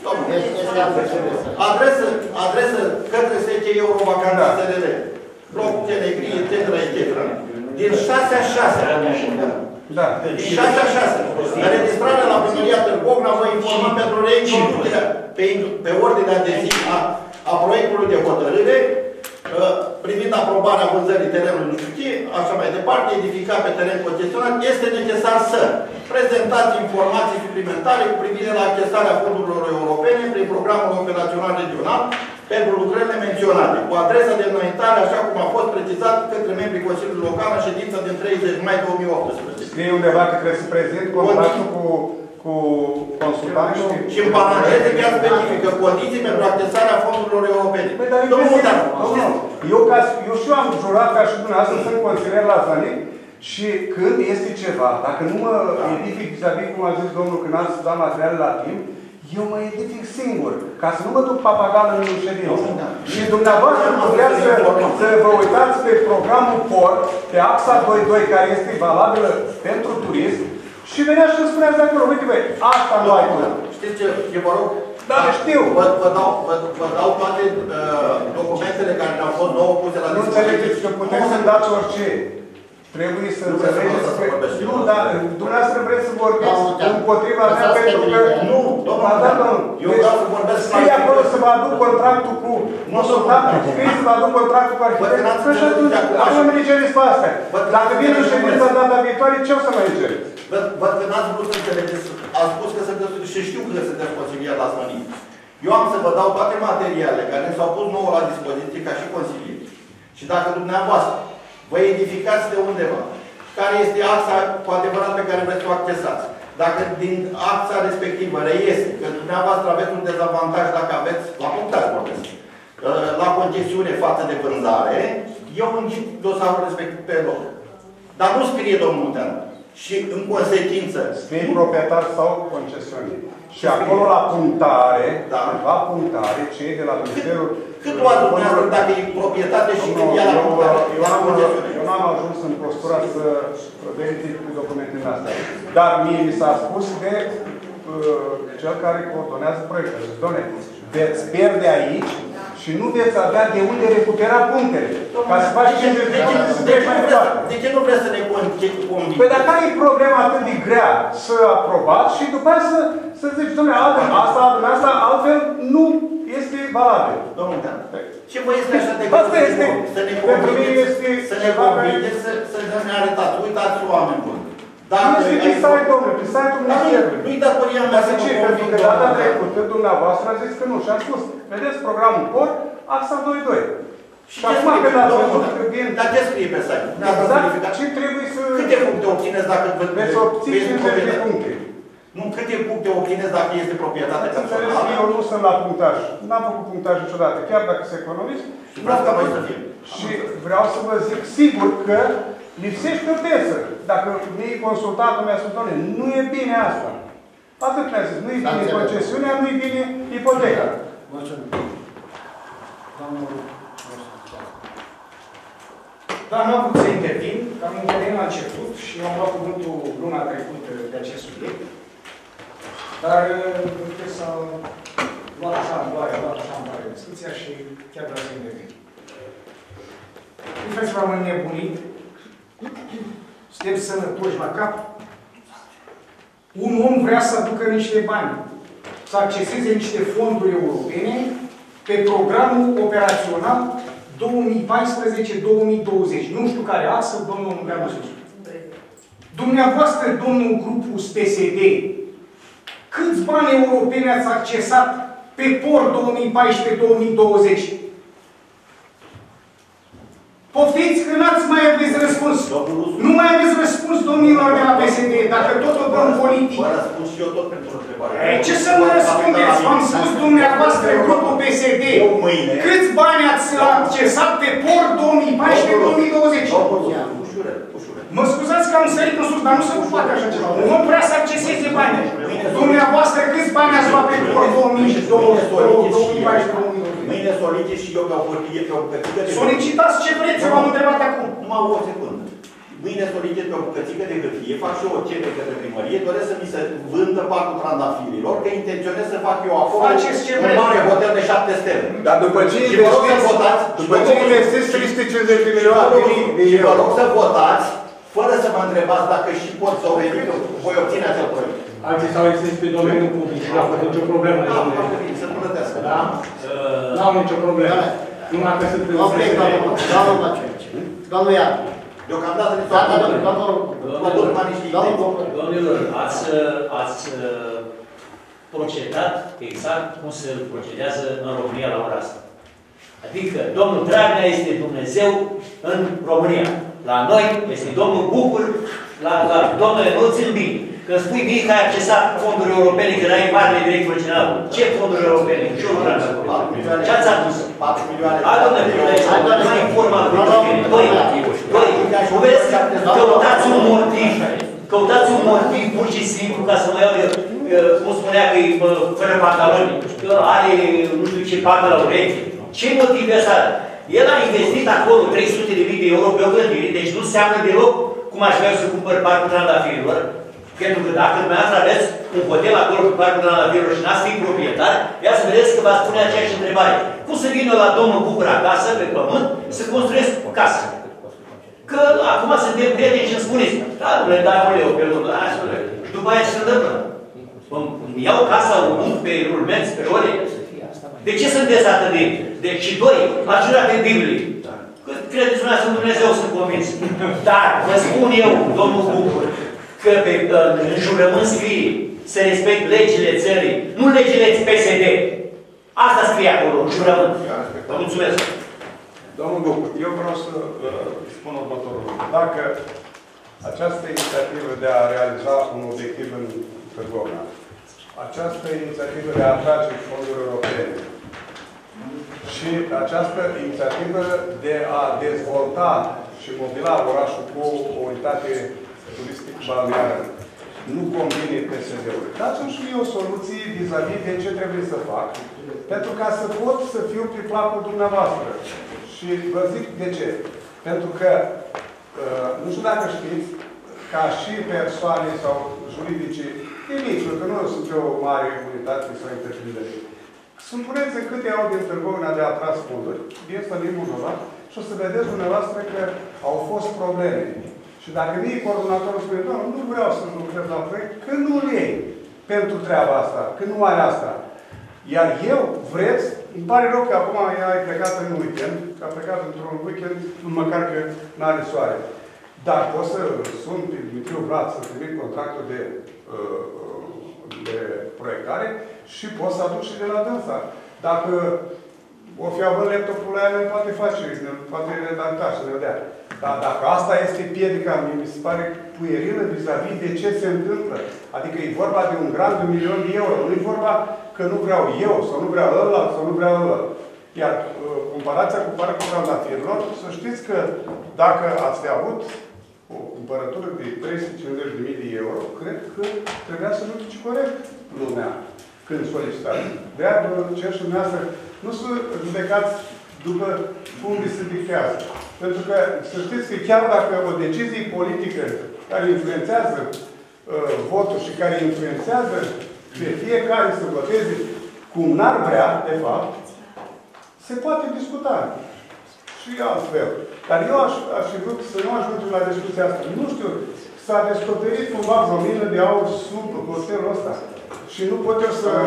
Adresă către SC Eurovacanța SRL. Bloc Tenegri, etc. Din 6/6. Da. Din 6/6. Înregistrarea la primăria Târgovna vă informăm pentru reintroducerea pe ordinea de zi a proiectului de hotărâre privind aprobarea vânzării terenului nu știu ce, așa mai departe, edificat pe teren concesionat, este necesar să prezentați informații suplimentare cu privire la accesarea fondurilor europene prin programul operațional regional pentru lucrările menționate, cu adresa de înaintare, așa cum a fost precizat către membrii Consiliului Local în ședința din 30 mai 2018. Scrie undeva că trebuie să prezint contractul cu consultantul. Și în paranteză chiar specifică condiții pentru accesarea fondurilor europene. Păi, dar eu și eu am jurat ca și dumneavoastră să sunt consilier la Zănic și când este ceva, dacă nu mă edific vis-a-vis, cum a zis domnul, când am dat materiale la timp, eu mă edific singur, ca să nu mă duc papagal în ședință. Și dumneavoastră putea să vă uitați pe programul POR, pe axa 2.2, care este valabilă pentru turism, și venea și îmi spuneați de acolo, uite băi, asta nu ai tu. Știți ce vă rog? Da, știu. Vă dau toate documentele care ne-au fost nouă puse la dispoziție. Nu înțelegeți că puteți să dați orice. Trebuie să înțelegeți că... Nu, dar dumneavoastră vreți să vorbiți împotriva mea pentru că... Nu, domnul. Eu vreau să vorbesc... Scrie acolo să vă aduc contractul cu consultantul. Scrie să vă aduc contractul cu arhitectul. Și atunci, acum îmi rigeți pe astea. Dacă vin în ședința data viitoare, ce o să mă rigeți? Văd că n-ați vrut să înțelegeți. Ați spus că sunteți și știu că sunteți consilier la Zănic. Eu am să vă dau toate materialele care s-au pus nouă la dispoziție ca și consilier. Și dacă dumneavoastră vă edificați de undeva, care este axa cu adevărat pe care vreți să o accesați, dacă din axa respectivă reiese că dumneavoastră aveți un dezavantaj dacă aveți, la punctaj vorbesc, la concesiune față de vânzare, eu închid dosarul respectiv pe loc. Dar nu scrie domnul Munteanu. și în consecință... Fii proprietar sau concesionier. Și acolo la punctare, la punctare, cei de la Ministerul... Cât o adunează dacă e proprietate și când ia la punctare? Eu n-am ajuns în postura să verific cu documentele astea. Dar mie mi s-a spus de cel care coordonează proiectul. Zic, doamne, veți pierde aici și nu veți avea de unde recupera punctele. Ca să faci ce să treci mai departe. De ce nu vreți să ne convingi? Păi dar care e problema atât de grea să aprobați și după aceea să zici, doamne, asta altfel nu este valabil. Domnul Dan, ce vă este așa de greu să ne convingeți, să ne arătați? Uitați oameni buni. Nu este pe site, domnule, pe site-ul Ministerului. Nu-i datoria mea să ce? Pentru că data trecută, dumneavoastră a zis că nu. Și am spus, vedeți programul POR, axa 2.2. Și acum că dați văzut că vin... Dar ce scrie pe site? Exact, ce trebuie să... Câte puncte obțineți dacă veți obține 50 de puncte. Nu, câte puncte obțineți dacă este proprietate personală? Eu nu sunt la punctaj. N-am făcut punctaj niciodată, chiar dacă se economist. Și vreau ca voi să fim. Și vreau să vă zic sigur că lipsește o piesă. Dacă mi-ai consultat, mi-a spus, doamne, nu e bine asta. Atât mi-a zis, nu e bine concesiunea, nu e bine ipoteca. Mulțumim. Domnul... Dar n-am vrut să intervin, că am intervenit la început și am luat cuvântul luna trecută de acest subiect. Dar puteți să luat așa în floare discuția și chiar vreau să intervin. Nu vreți să rămân nebunit? Suntem sănătoși la cap? Un om vrea să aducă niște bani, să acceseze niște fonduri europene pe programul operațional 2014-2020. Nu știu care axă, domnul Ungureanu Sus. Dumneavoastră, domnul grupul PSD, câți bani europeni ați accesat pe POR 2014-2020? Poftiți că n-ați mai aveți răspuns. Nu mai aveți răspuns, domnilor de la PSD, dacă tot o dăm politic. Vă răspuns și eu tot pentru întrebare. Ce să mă răspundeți? V-am spus dumneavoastră, grupul PSD. Câți bani ați accesat pe POR 2014-2020? Mă scuzați că am sărit în sus, dar nu se poate așa ceva. Un om vrea să acceseze bani. Dumneavoastră, câți bani ați luat pe POR 2014-2020? Mâine solicit și eu pe o hârtie, pe o bucățică de... Solicitați ce vreți, eu v-am întrebat acum. Numai o secundă. Mâine solicit pe o bucățică de hârtie, fac și eu o cerere către primărie, doresc să mi se vândă parcul trandafirilor, că intenționez să fac eu acolo un mare hotel de 7 stele. Dar după ce investiți 350 de milioane, și vă rog să votați, fără să mă întrebați dacă și pot să voi obține acel proiect. Alții s-au extins pe domeniul public și n-a făcut nicio problemă. Să plătească. N-au nicio problemă. Numai că sunt înțelegere. Domnul Băcenici. Domnul Iar. Deocamdată ne Domnilor, ați procedat exact cum se procedează în România la ora asta. Adică domnul Dragnea este Dumnezeu în România. La noi este domnul Bucur, domnule, nu țin bine. Când spui bine că ai accesat fonduri europene, că n-ai marele director general. Ce fonduri europene? Ce lucrăm acolo? Ce ați adus? 4 milioane. Hai, domnule, nu ai informat cu tine. Doi, vedeți, căutați un motiv. Căutați un motiv pur și simplu ca să mă iau, cum spunea că e fără pantaloni, că are nu știu ce pată la ureche. Ce motiv e ăsta? El a investit acolo 300.000 de euro pe o gândire, deci nu seamănă deloc cum aș vrea să cumpăr parcul trandafirilor. Pentru că dacă dumneavoastră aveți un hotel acolo pe parcul trandafirilor și n-ați fi proprietar, ia să vedeți că va spune aceeași întrebare. Cum să vin eu la domnul Bucur acasă, pe pământ, să construiesc o casă? Că acum suntem prieteni și îmi spuneți, da, domnule, dai un leu pe domnul, și după aia ce se întâmplă? Îmi iau casa un pe rulmenți, pe ore? De ce sunteți atât de... Deci și doi, ați jurat în Biblie. Credeți dumneavoastră în Dumnezeu, sunt convins. Dar vă spun eu, domnul Bucur, că în jurământ scrie să respect legile țării, nu legile PSD. Asta scrie acolo, în jurământ. Vă mulțumesc. Domnul Bucur, eu vreau să spun următorul lucru. Dacă această inițiativă de a realiza un obiectiv în Târgovna, această inițiativă de a atrage fonduri europene și această inițiativă de a dezvolta și mobila orașul cu o unitate turistic balnear nu convine PSD-ul. Dați-mi și mie o soluție vis-a-vis de ce trebuie să fac, pentru ca să pot să fiu pe placul dumneavoastră. Și vă zic de ce. Pentru că, nu știu dacă știți, ca și persoane sau juridice, de mici, pentru că nu sunt o mare unitate sau întreprindere. Spuneți câte au din Târgovina de atras fonduri, din Stălin Moldova, și o să vedeți dumneavoastră că au fost probleme. Și dacă mie coordonatorul spune, nu vreau să lucrez la proiect, când nu îl iei pentru treaba asta, când nu are asta. Iar eu, vreți, îmi pare rău că acum ea e plecată în weekend, că a plecat într-un weekend, măcar că n-are soare. Dar pot să sun pe Dimitriu Vlad să trimit contractul de proiectare și pot să aduc și de la dânsa. Dacă o fi având laptopul la ea, poate face, poate redacta și ne dea. Dar dacă asta este piedica, mi se pare puierilă vis-a-vis de ce se întâmplă. Adică e vorba de un grant de 1.000.000 de euro. Nu e vorba că nu vreau eu, sau nu vreau ăla, sau nu vreau ăla. Iar comparația cu parcul trandafirelor, să știți că dacă ați fi avut o cumpărătură de 350.000 de euro, cred că trebuia să judice corect lumea când solicitați. De-aia vă cer și dumneavoastră, nu să judecați după cum vi se dictează. Pentru că să știți că chiar dacă o decizie politică care influențează votul și care influențează pe fiecare să voteze cum n-ar vrea, de fapt, se poate discuta. Și altfel. Dar eu aș fi vrut să nu ajungem la discuția asta. Nu știu, s-a descoperit cumva vreo mină de aur sub hotelul ăsta. Și nu pot eu să...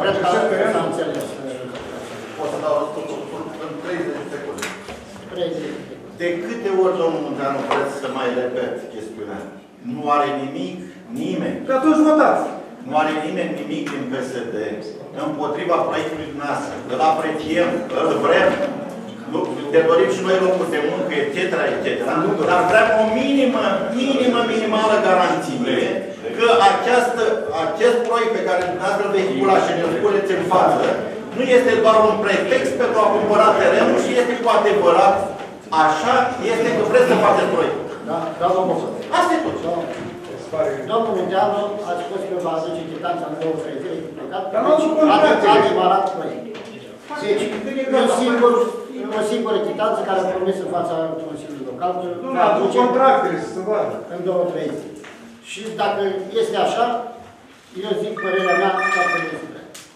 Pot să dau în 30 de secunde. De câte ori, domnul Munteanu, vreți să mai repet chestiunea? Nu are nimic, nimeni. Că atunci votați. Nu are nimeni nimic din PSD împotriva proiectului dumneavoastră. Îl apreciem, îl vrem. Ne dorim și noi locuri de muncă, etc., etc. Dar vrem o minimală garanție că acest proiect pe care dumneavoastră vehiculați și ne-l puneți în față nu este doar un pretext pentru a cumpăra terenul și este cu adevărat așa, este că vreți să faceți proiectul. Da, doamnă Mosău. Asta e tot. Domnul Munteanu a spus că va aduce chitanța în 2-3 zile cu plecat. Dar nu a demarat proiectul. Deci, o singură chitanță care a promis în fața Consiliului Local. Nu, aduc contractele să se vadă. În 2-3 zile. Și dacă este așa, eu zic părerea mea ca președinte.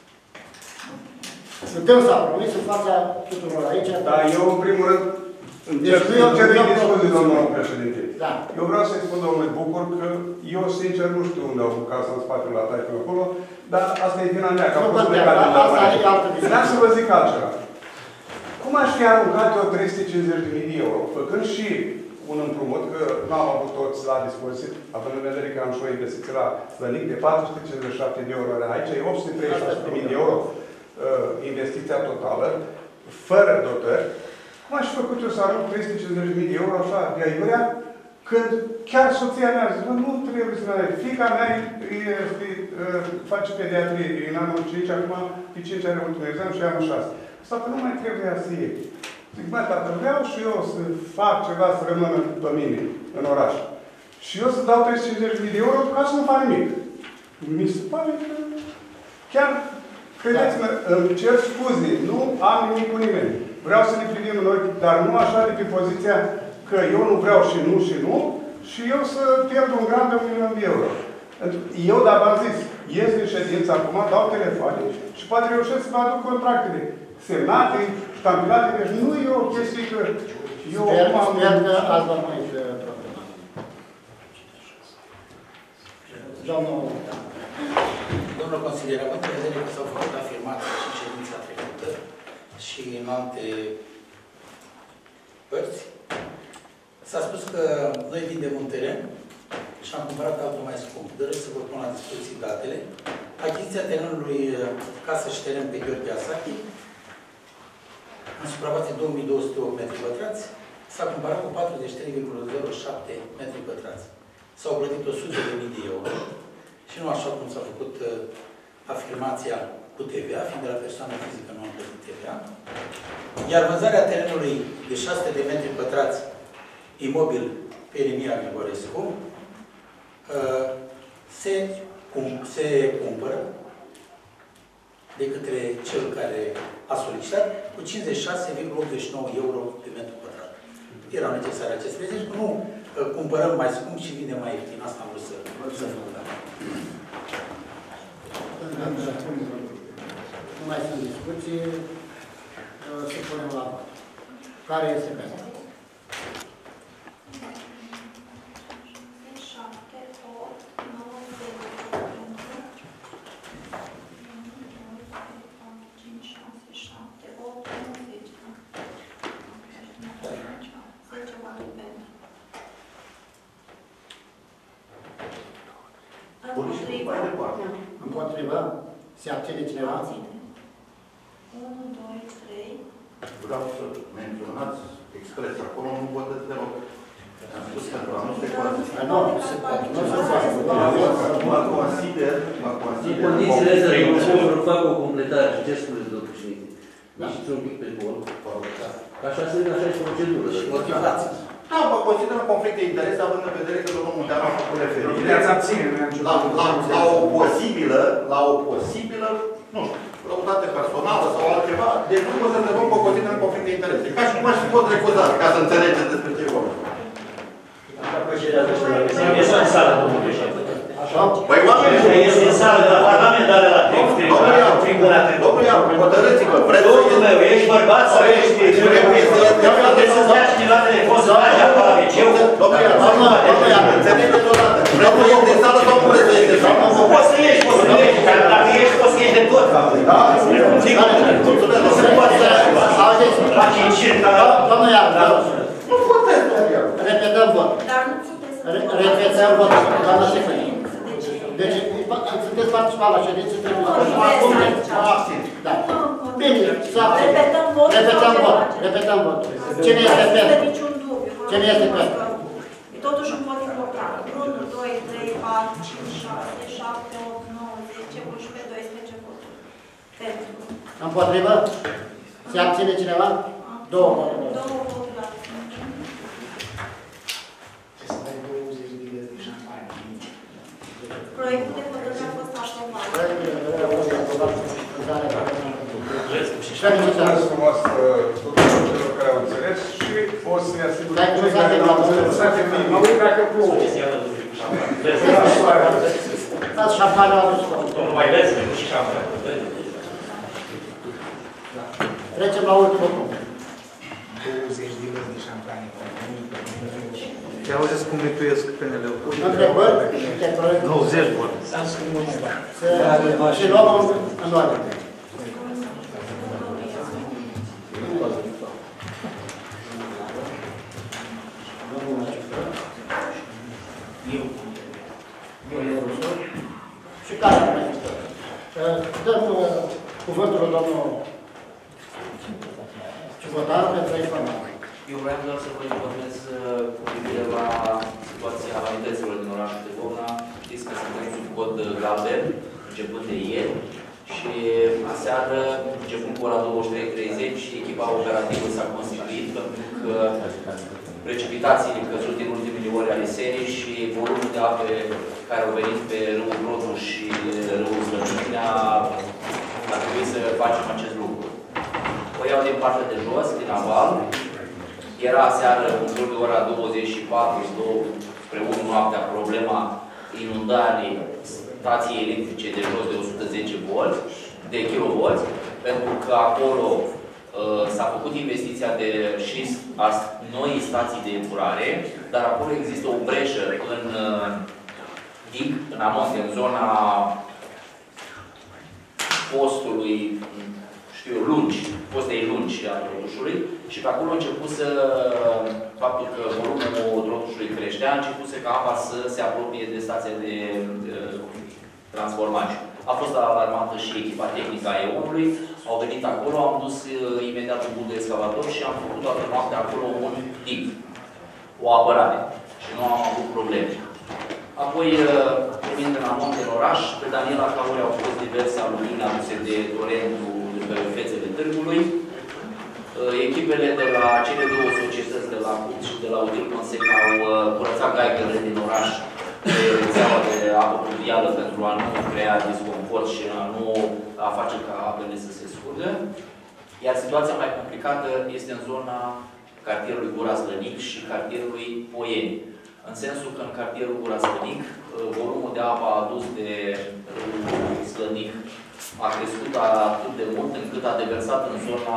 Suntem s-a promis în fața tuturor aici. Da, eu în primul rând încerc discuții, domnul președinte. Da. Eu vreau să-i spun domnului Bucur că eu, sincer, nu știu unde au făcut casa în spatele la tai până acolo, dar asta e vina mea, că am fost plecat de la mine. Vreau să vă zic altceva. Cum aș fi aruncat eu 350.000 de euro, făcând și un împrumut, că nu am avut toți la dispoziție, având în vedere că am și o investiție la Slănic de 457 de euro, aici e 836.000 de euro investiția totală, fără dotări. Cum aș fi făcut eu să arunc 350.000 de euro așa de aiurea, când chiar soția mea zice, nu trebuie să mai... Fiica mea face pediatrie, e în anul 5, acum pe 5 are ultimul examen și anul 6. Asta că nu mai trebuie să iei. Zic, băi, tată, vreau și eu să fac ceva să rămână pe mine, în oraș. Și eu să dau 350.000 de euro ca să nu fac nimic. Mi se pare că chiar, credeți-mă, îmi cer scuze, nu am nimic cu nimeni. Vreau să ne privim în ochi, dar nu așa de pe poziția că eu nu vreau și nu, și eu să pierd un grant de 1.000.000 de euro. Eu, dar v-am zis, ies din ședință acum, dau telefoane și poate reușesc să vă aduc contractele semnate, ștampilate, deci nu e o chestie că eu acum am... Sper că ați luat mai problema. Domnul consilier, având în vedere că s-au făcut afirmații și în ședința trecută și în alte părți, s-a spus că noi vindem un teren și am cumpărat altul mai scump. Doresc să vă pun la discuții datele. Achiziția terenului casă și teren pe Gheorghe Asachi, în suprafață 2208 m2, s-a cumpărat cu 43,07 m2. S-au plătit 100.000 de euro și nu așa cum s-a făcut afirmația cu TVA, fiind de la persoană fizică nu am plătit TVA. Iar vânzarea terenului de 600 de metri pătrați imobil pe Elimia Grigorescu se cumpără de către cel care a solicitat cu 56,89 euro pe metru pătrat. Erau necesare aceste prețuri, că nu cumpărăm mai scump și vine mai ieftin. Asta am vrut să spun. Nu mai sunt discuții. Să punem la vot. Care este pentru? 7, 8, 9, 10, 5, 6, 7, 8, 9, 10. 10 voturi pentru. Împotrivă? Se abține cineva? 1, 2, 3. Vreau să menționați expres acolo, nu votați deloc. Am spus că nu se poate. Nu se poate. Mă consider. În condițiile astea, domnul fac o completare. Ce scuze, domnul președinte? Ieșiți un pic pe bol. Așa este procedură. Da, mă consider un conflict de interes, având în vedere că domnul Munteanu a făcut referire la o posibilă, nu știu, răutate personală sau altceva. Deci nu pot să întrebăm că consider un conflict de interes. Ca și cum aș fi fost recuzat, ca să înțelegeți despre ce vorba. Este în sală, domnul președinte. Păi oamenii... Este în sală de la Parlament, dar de la tribuna. Domnul Iar, hotărâți-vă, vreți să... Domnul meu, ești bărbat sau ești... Trebuie să-ți dea cineva telefon să faci acolo ABC-ul? Domnul Iar, înțelegeți odată. Vreți să ieși din sală sau nu vreți să ieși din sală? Poți să ieși, Dacă ești, poți să ieși de tot. Da? Nu se poate să faci incir ca... Domnul Iar, nu puteți, domnul Iar. repetăm vot. Dar nu puteți să... Repetăm vot, doamna Șefă. Deci, sunteți participat la ședință, trebuie să mă abțin. Da. Bine, să abțin. Repetăm vot. Cine este pentru? Cine este pentru? Totuși un vot important. 1, 2, 3, 4, 5, 6, 7, 8, 9, 10, 11, 12 voturi. Pentru. Împotrivă? Se abține cineva? 2 voturi. 2 voturi la abținere. Proiectul de hotărâre a fost aprobat. Proiectul de hotărâre a fost aprobat. Mulțumesc frumos tuturor celor care au înțeles și o să ne asigur că cei care nu au înțeles să fie minimi. Mă uit dacă plouă. Dați șampania la deci. Domnul mai vezi, nu și șampania. Trecem la ultimul punct. 20 de lăzi de șampanie. Chiar auziți cum mituiesc PNL-ul? Întrebări? 90 vor. Și luăm în ordine. Și care mai este? Dăm cuvântul domnul Civotar pentru informare. Eu vreau doar să vă informez cu privire la situația unităților din orașul Târgovna. Știți că suntem sub cod galben, începând de ieri, și aseară, începând cu ora 23:30, echipa operativă s-a constituit pentru că precipitațiile căzute în ultimele ore ale serii și volumul de ape care au venit pe râul Grotu și râul Slăciunea, a trebuit să facem acest lucru. O iau din partea de jos, din aval. Era aseară, în jur de ora 24, spre 1 noaptea, problema inundării stației electrice de jos de 110 volți, de kilovolți, pentru că acolo s-a făcut investiția de și noi stații de epurare, dar acolo există o breșă în dig, în amonte, în zona postului, știu eu, lungi, postei lungi a trotușului, și pe acolo a început să, faptul că volumul trotușului creștea, a început să ca apa să se apropie de stația de transformare. A fost alarmată și echipa tehnică a EON-ului, au venit acolo, am dus imediat un bun de excavator și am făcut toată noaptea acolo un dig, o apărare. Și nu am avut probleme. Apoi, privind în amonte în oraș, pe Daniela Cauri au fost diverse alumini aduse de torentul pe fețele târgului. Echipele de la cele două societăți, de la CUT și de la Udil Consec, au curățat gaigele din oraș de rețeaua de apă pluvială pentru a nu crea disconfort și a face ca apele să se scurgă. Iar situația mai complicată este în zona cartierului Gura Slănic și cartierului Poieni. În sensul că în cartierul Gura Slănic, volumul de apă adus de râul Slănic a crescut atât de mult încât a deversat în zona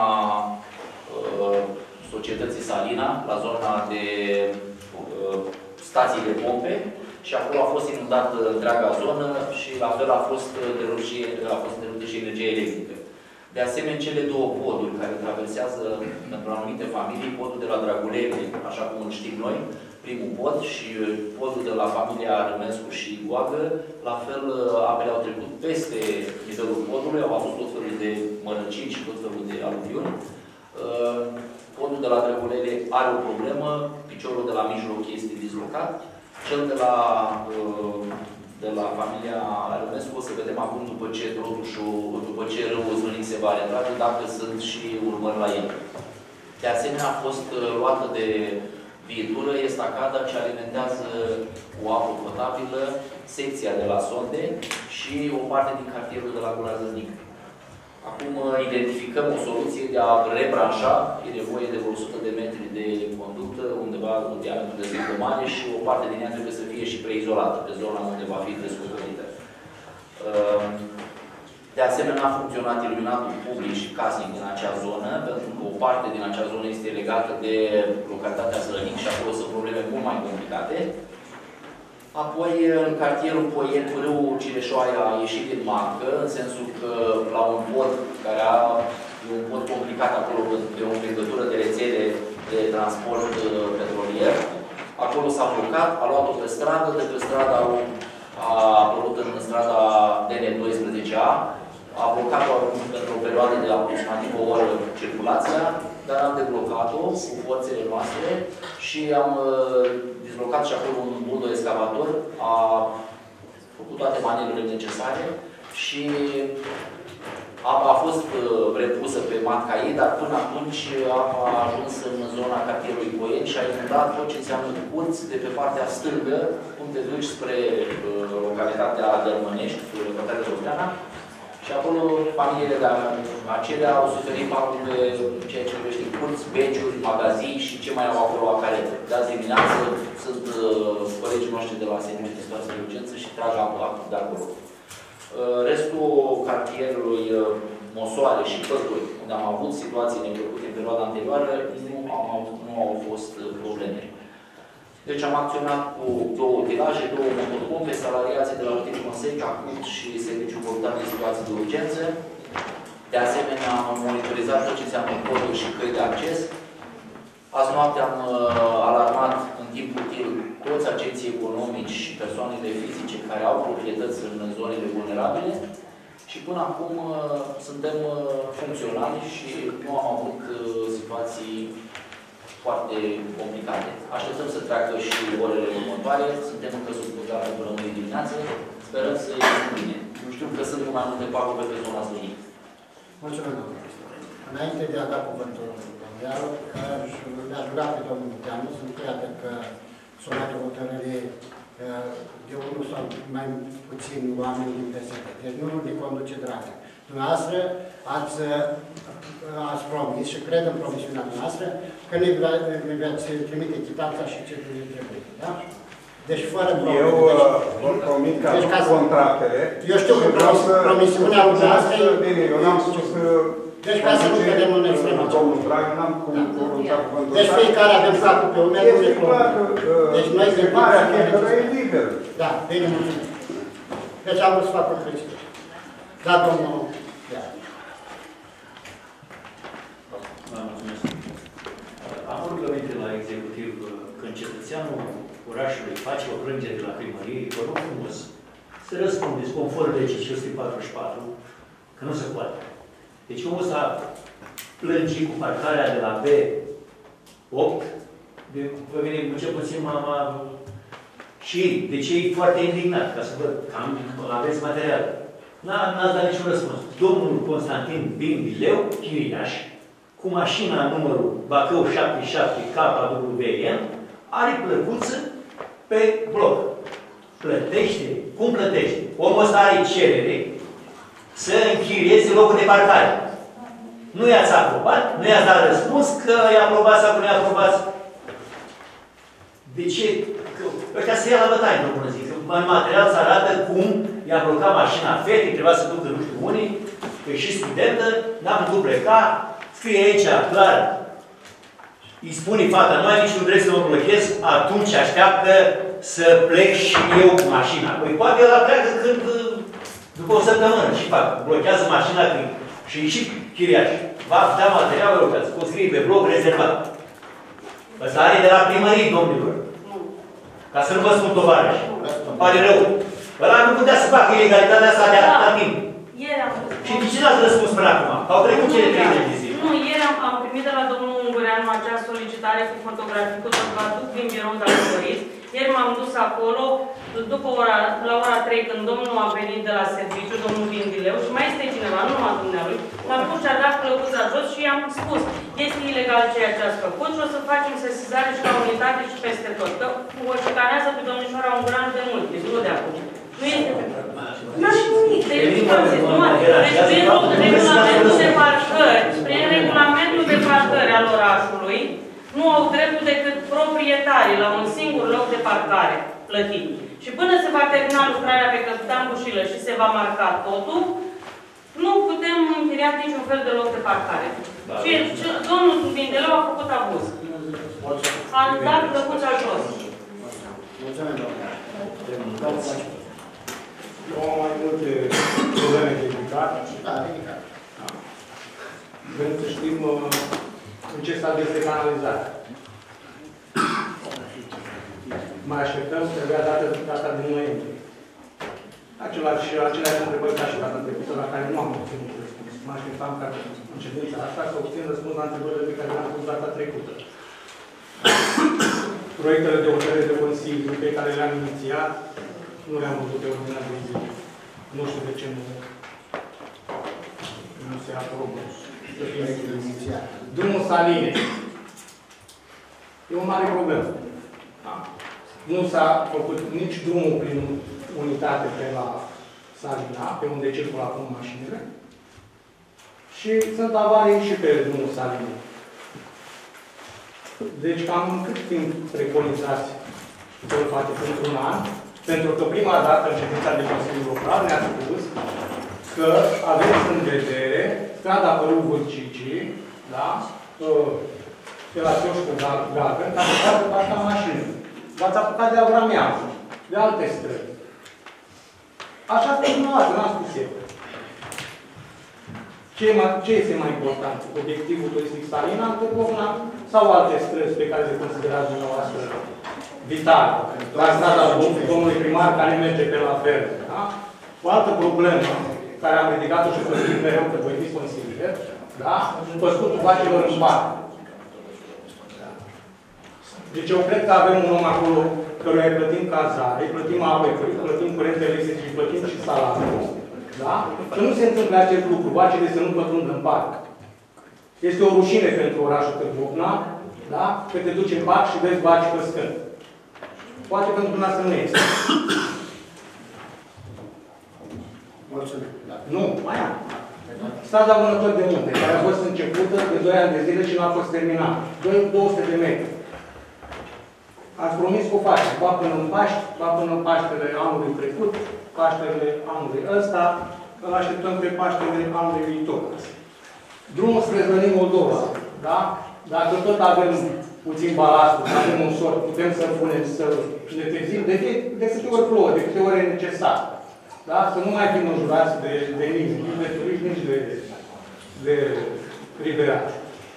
societății Salina, la zona de stații de pompe, și acolo a fost inundată întreaga zonă și la fel a fost derută și energia electrică. De asemenea, cele două poduri care traversează pentru anumite familii, podul de la Draguleve, așa cum îl știm noi, primul pod, și podul de la familia Rămescu și Goagă, la fel apele au trecut peste nivelul podului, au avut tot felul de mărăcini și tot felul de aluviuni. Podul de la Draguleve are o problemă, piciorul de la mijloc este dislocat. Cel de la familia Rămescu o să vedem acum după ce râul Slănic se va retrage, dacă sunt și urmări la el. De asemenea, a fost luată de viitură estacada ce alimentează cu apă potabilă secția de la Sonde și o parte din cartierul de la Gura Slănic. Acum identificăm o soluție de a rebranșa, e nevoie de 100 de metri de conductă, undeva un diametru destul de mare și o parte din ea trebuie să fie și preizolată, pe zona unde va fi descoperită. De asemenea, a funcționat iluminatul public și casnic din acea zonă, pentru că o parte din acea zonă este legată de localitatea Slănic și acolo sunt probleme mult mai complicate. Apoi, în cartierul Poieni, râul Cireșoaia a ieșit din marcă, în sensul că la un pod care e un pod complicat acolo de o legătură de rețele de transport petrolier, acolo s-a blocat, a luat-o pe stradă, de pe stradă a apărut în strada DN12A, a blocat-o pentru o perioadă de aproximativ o oră circulația, dar am deblocat-o cu forțele noastre și am dezblocat și acolo un buldo excavator, a făcut toate manevrele necesare și apa a fost repusă pe matcaii, dar până atunci apa a ajuns în zona cartierului Poieni și a inundat tot ce înseamnă curți de pe partea stângă, cum te duci spre localitatea Dărmănești, localitatea Zoteana. Și acolo familiile acelea au suferit pagube ceea ce privește curți, beciuri, magazii și ce mai au acolo acarete. De azi dimineață sunt colegii noștri de la Serviciul de Situații de Urgență și trag apă de acolo. Restul cartierului Mosoare și Pături, unde am avut situații neplăcute în perioada anterioară, nu au fost probleme. Deci am acționat cu două utilaje, două motopompe, salariații de la Util Consec, ACUT și Serviciul Voluntar de Situații de Urgență. De asemenea, am monitorizat tot ce înseamnă poduri și căi de acces. Azi noapte am alarmat în timp util toți agenții economici și persoanele fizice care au proprietăți în zonele vulnerabile și până acum suntem funcționali și nu am avut situații foarte complicate. Așteptăm să treacă și orele următoare. Suntem încă sub control până mâine dimineață. Sperăm să ieșim bine. Nu știu că sunt mai multe pagube pe zona Slănic. Mulțumesc, domnule. Înainte de a da cuvântul domnului Iaru, le-aș ruga pe domnul Muteanu să încheiată că sunate hotărâre de unul sau mai puțin oameni din PSD. Deci nu ne conduce dragă. Dumneavoastră ați promis și cred în promisiunea noastră că ne veți trimite chitanța și ce trebuie. Da? Deci fără probleme. Eu vă promit că deci, contractele. Eu știu că promisiunea noastră e... Bine, eu n-am spus că... Deci ca să nu credem în extremă. Domnul Dragă, n-am cuvântat cuvântul. Deci fiecare avem capul pe umeri. Este clar că semnarea chetelor e liberă. Da, bine, mulțumesc. Deci am vrut să fac o precizare. Da, domnul Iaru. Mulțumesc. Am rugăminte la executiv când cetățeanul orașului face o plângere la primărie, vă rog frumos să răspundeți conform legii 544 că nu se poate. Deci omul ăsta plânge cu parcarea de la B8, pe mine cel puțin și de ce e foarte indignat, ca să văd că aveți material. N-ați dat niciun răspuns. Domnul Constantin Bimbileu, chiriaș, cu mașina numărul Bacău 77 KWM, are plăcuță pe bloc. plătește. Cum plătește? Omul ăsta are cerere să închirieze locul de parcare. Nu i-ați aprobat, nu i-ați dat răspuns că i-a aprobat sau că nu i-a aprobat. De ce? Ăștia se ia la bătaie, nu bună zic. În material se arată cum i-a blocat mașina fetei, trebuia să ducă nu știu unii, că e și studentă, n-a putut pleca, scrie aici, clar, îi spune fata, nu ai niciun drept să mă blochez, atunci așteaptă să plec și eu cu mașina. Păi poate el pleacă când, după o săptămână, și fac, blochează mașina când, și chiriaș. Va da materialul, ca să pot scrie pe blog rezervat. Ăsta are de la primării, domnilor. Ca să nu vă spun tovarăși. Îmi pare rău. Ăla nu putea să facă ilegalitatea asta de atâta timp. Și de ce n-ați răspuns până acum? Au trecut cele 30 de zile. Nu, ieri am primit de la domnul Ungureanu acea solicitare cu fotografii, cu tot vă aduc din birou dacă doriți. Ieri m-am dus acolo, după la ora 3, când domnul a venit de la serviciu, domnul Vindileu, și mai este cineva, nu numai dumnealui, l-am pus și a dat clăuța jos și i-am spus, este ilegal ceea ce ați făcut și o să facem sesizare și la unitate și peste tot. Că o șicanează pe domnișoara Ungureanu de mult, deci nu de acum. Nu este... N-aș nimic, deci prin regulamentul de parcări, prin regulamentul de parcări al orașului, nu au dreptul decât proprietarii la un singur loc de parcare plătit. Și până se va termina lucrarea pe Căpitan Bușilă și se va marca totul, nu putem închiria niciun fel de loc de parcare. Și domnul Vindeleu a făcut abuz. A dat plăcuța jos. Mulțumim, domnule. Eu am mai multe probleme de ridicat. Da, ridicat. Vrem să știm în ce stadiu este canalizarea. Mai așteptăm, trebuia data din noiembrie. Aceleași întrebări ca și data trecută, la care nu am obținut răspuns. Mă așteptam ca în ședința asta să obțin răspuns la întrebările pe care le-am pus data trecută. Proiectele de hotărâre de Consiliu pe care le-am inițiat, nu le-am văzut pe ordinea de zi. Nu știu de ce nu se aprobă. Drumul Saline. E o mare problemă. Da. Nu s-a făcut nici drumul prin unitate pe la Salina, pe unde circulă acum mașinile. Și sunt avarii și pe drumul Salina. Deci cam cât timp preconizați să-l face pentru un an? Pentru că prima dată în ședința de Consiliul Local ne-a spus că aveți în vedere strada Părul Vâlcicii, da? De la Țioșcu Galben, ca să facă parca mașinii. V-ați apucat de Avrameanu, de alte străzi. Așa că dumneavoastră, n-am spus eu. Ce este mai important? Obiectivul turistic Salina, Târgovna sau alte străzi pe care le considerați dumneavoastră vitale? La strada domnului primar care merge pe la fel. Da? O altă problemă care am ridicat-o și consider mereu că voi fiți consilier, da? Păscutul vacilor în parc. Deci eu cred că avem un om acolo căruia îi plătim cazare, îi plătim apă, îi plătim curent electric, îi plătim și salariul. Da? Și nu se întâmplă acest lucru, vacile să nu pătrundă în parc. Este o rușine pentru orașul Târgovna, da? Că te duci în parc și vezi vaci păscând. Poate pentru dumneavoastră nu este. Mulțumim. Nu, mai am. Strada Vânători de Munte, care a fost începută de 2 ani de zile și nu a fost terminată. 200 de metri. Ați promis că o faceți, ba până în Paști, ba până în Paștele anului trecut, Paștele anului ăsta, îl așteptăm pe Paștele anului viitor. Drumul spre Zălin Moldova, da? Dacă tot avem puțin balastul, avem un sort, putem să punem, să ne trezim, de câte ori plouă, de câte ori e necesar. Da? Să nu mai fim înjurați de nimeni, nici de turiști, nici de riverați.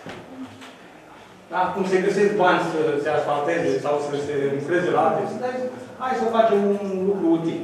Da? Cum se găsesc bani să se asfalteze sau să se lucreze la alte străzi, hai să facem un lucru util.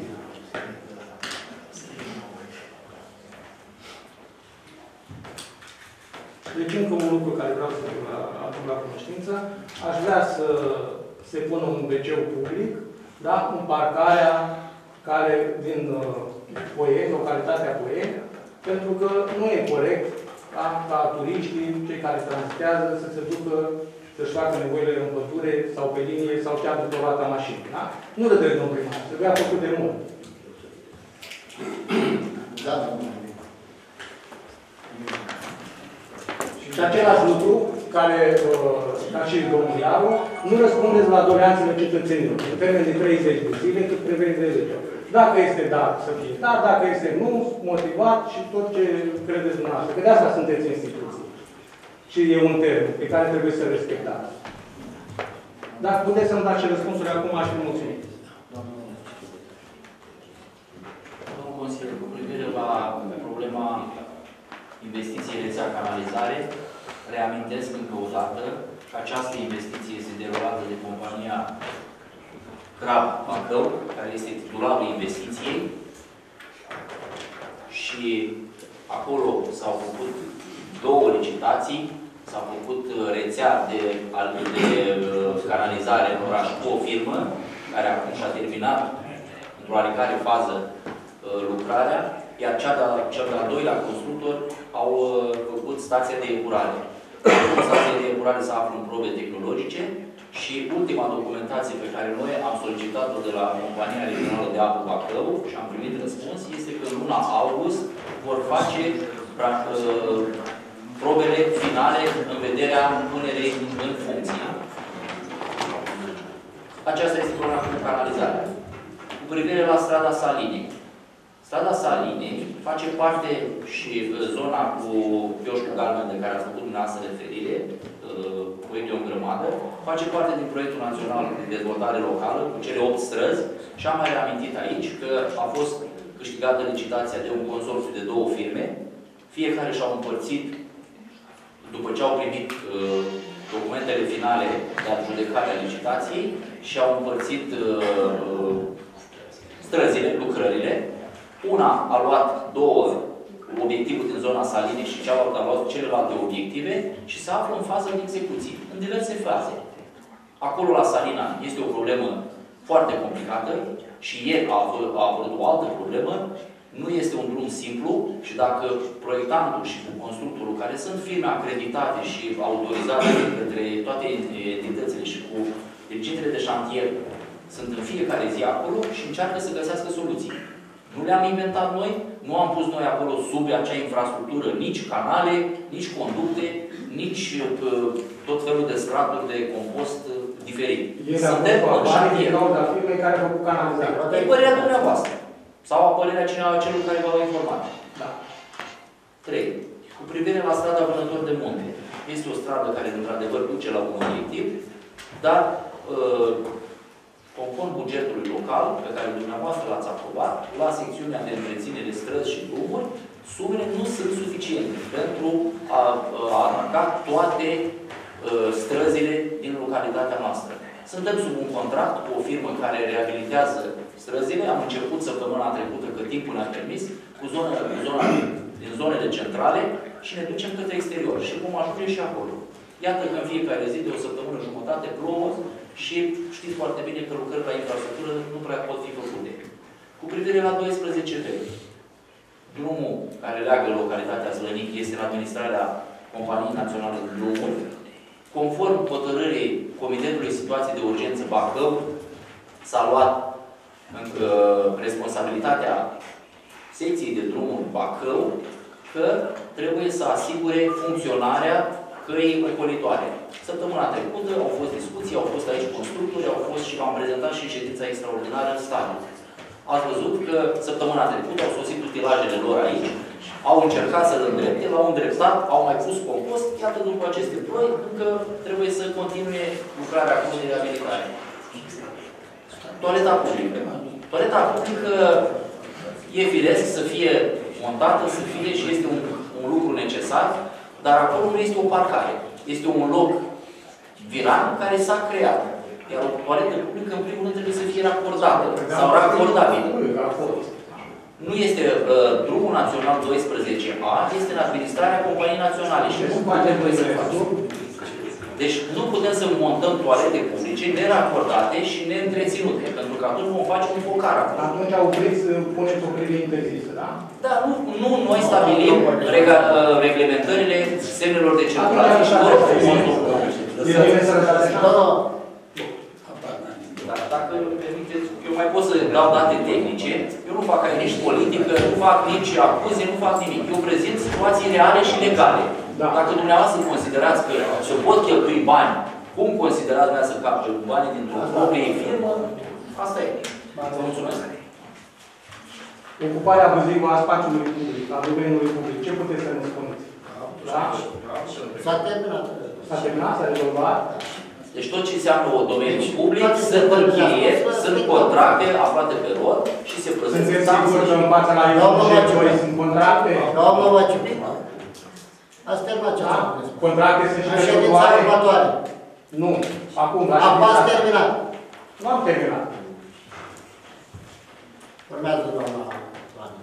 Deci încă un lucru care vreau să aduc la cunoștință, aș vrea să se pună un WC public, da? În parcarea care din Poieni, localitatea Poieni, pentru că nu e corect ca turiștii, cei care tranzitează, să se ducă să-și facă nevoile în pădure sau pe linie sau chiar după roata mașinii. Da? Nu de drept, domnul primar, trebuia făcut de mult. Da, Și același lucru, care, ca și domnul Iaru, nu răspundeți la doleanțele cetățenilor, în termen de 30 de zile, cât prevede legea. Dacă este da, să fie da, dacă este nu, motivat și tot ce credeți dumneavoastră. Că de asta sunteți instituții. Și e un termen pe care trebuie să-l respectați. Dacă puteți să-mi dați răspunsuri acum, aș fi mulțumit. Domnul consilier, cu privire la problema investiției rețea canalizare, reamintesc încă o dată că această investiție este derulată de compania Crab Bacău, care este titularul investiției, și acolo s-au făcut două licitații, s-a făcut rețea de canalizare în oraș cu o firmă, care acum și-a terminat într-o oarecare fază lucrarea, iar cel de-al doilea constructor au făcut stația de epurare. Stația de epurare se află în probe tehnologice și ultima documentație pe care noi am solicitat-o de la Compania Regională de Apă Bacău și am primit răspuns este că în luna august vor face probele finale în vederea punerii în funcție. Aceasta este problema cu canalizarea. Cu privire la strada Salinei. Strada Salinei face parte și zona cu Chioșcul Galben de care a făcut dumneavoastră referire, proiectul în grămadă, face parte din proiectul național de dezvoltare locală cu cele 8 străzi și am mai reamintit aici că a fost câștigată licitația de un consorțiu de 2 firme, fiecare și-au împărțit, după ce au primit documentele finale de adjudecare a licitației, și au împărțit străzile, lucrările. Una a luat 2 obiective din zona Salinei și cealaltă a luat celelalte obiective și se află în fază de execuție, în diverse faze. Acolo, la Salina, este o problemă foarte complicată și ieri a apărut o altă problemă. Nu este un drum simplu și dacă proiectantul și constructorul, care sunt firme acreditate și autorizate către toate entitățile și cu dirigintele de șantier, sunt în fiecare zi acolo și încearcă să găsească soluții. Nu le-am inventat noi, nu am pus noi acolo sub acea infrastructură nici canale, nici conducte, nici tot felul de straturi de compost diferit. Suntem în șantier. E părerea dumneavoastră. Sau părerea celor care v-au informat. Da. 3. Cu privire la strada Vânător de Munte. Este o stradă care, într-adevăr, duce la un obiectiv, dar conform bugetului local, pe care dumneavoastră l-ați aprobat, la secțiunea de întreținere străzi și drumuri, sumele nu sunt suficiente pentru a ataca toate străzile din localitatea noastră. Suntem sub un contract cu o firmă care reabilitează străzile. Am început săptămâna trecută, că timpul ne-a permis, cu din zonele centrale și ne ducem către exterior. Și vom ajunge și acolo. Iată că în fiecare zi, de o săptămână jumătate, plouă și știți foarte bine că lucrări la infrastructură nu prea pot fi făcute. Cu privire la 12B, drumul care leagă localitatea Zlănic este în administrarea Companiei Naționale de Drumuri. Conform hotărârii Comitetului Situații de Urgență Bacău, s-a luat responsabilitatea secției de drumuri Bacău că trebuie să asigure funcționarea căii ocolitoare. Săptămâna trecută au fost discuții, au fost aici constructori, au fost și v-am prezentat și în ședința extraordinară în stadiu. Ați văzut că săptămâna trecută au sosit utilajele lor aici, au încercat să-l îndrepte, l-au îndreptat, au mai pus compost, iată după aceste ploi, încă trebuie să continue lucrarea acum de reabilitare. Toaleta publică. Toaleta publică e firesc să fie montată, să fie și este un lucru necesar, dar acolo nu este o parcare. Este un loc viran care s-a creat. Iar o toaletă publică, în primul rând, trebuie să fie racordată sau racordabilă. Nu este drumul național 12A, este în administrarea companiei naționale și nu putem noi să facem. Deci nu putem să montăm toalete publice neracordate și neîntreținute, pentru că atunci vom face un focar acolo. Atunci au vreți să puneți o privire interzisă, da? Da, nu noi stabilim reglementările semnelor de circulație și vă rog frumos, Dacă îmi permiteți, eu mai pot să dau date tehnice, eu nu fac aici nici politică, nu fac nici acuze, nu fac nimic. Eu prezint situații reale și legale. Da. Dacă dumneavoastră considerați că se pot cheltui bani, cum considerați dumneavoastră să capte banii dintr-o proprie firmă, asta e. Vă mulțumesc. Ocuparea abuzivă a spațiului public, a domeniului public, ce puteți să ne spuneți? Da? S-a terminat. S-a terminat? S-a rezolvat? Deci tot ce înseamnă o domeniu public, sunt încheieri, sunt contracte aflate pe rol și se prezintă. Sunteți siguri că în fața la eu sunt contracte? Doamnă Vaciu, ați terminat ce ați spus. Contracte sunt și în ședința următoare. Nu, acum, la ați terminat. Nu am terminat. Urmează doamna Vani.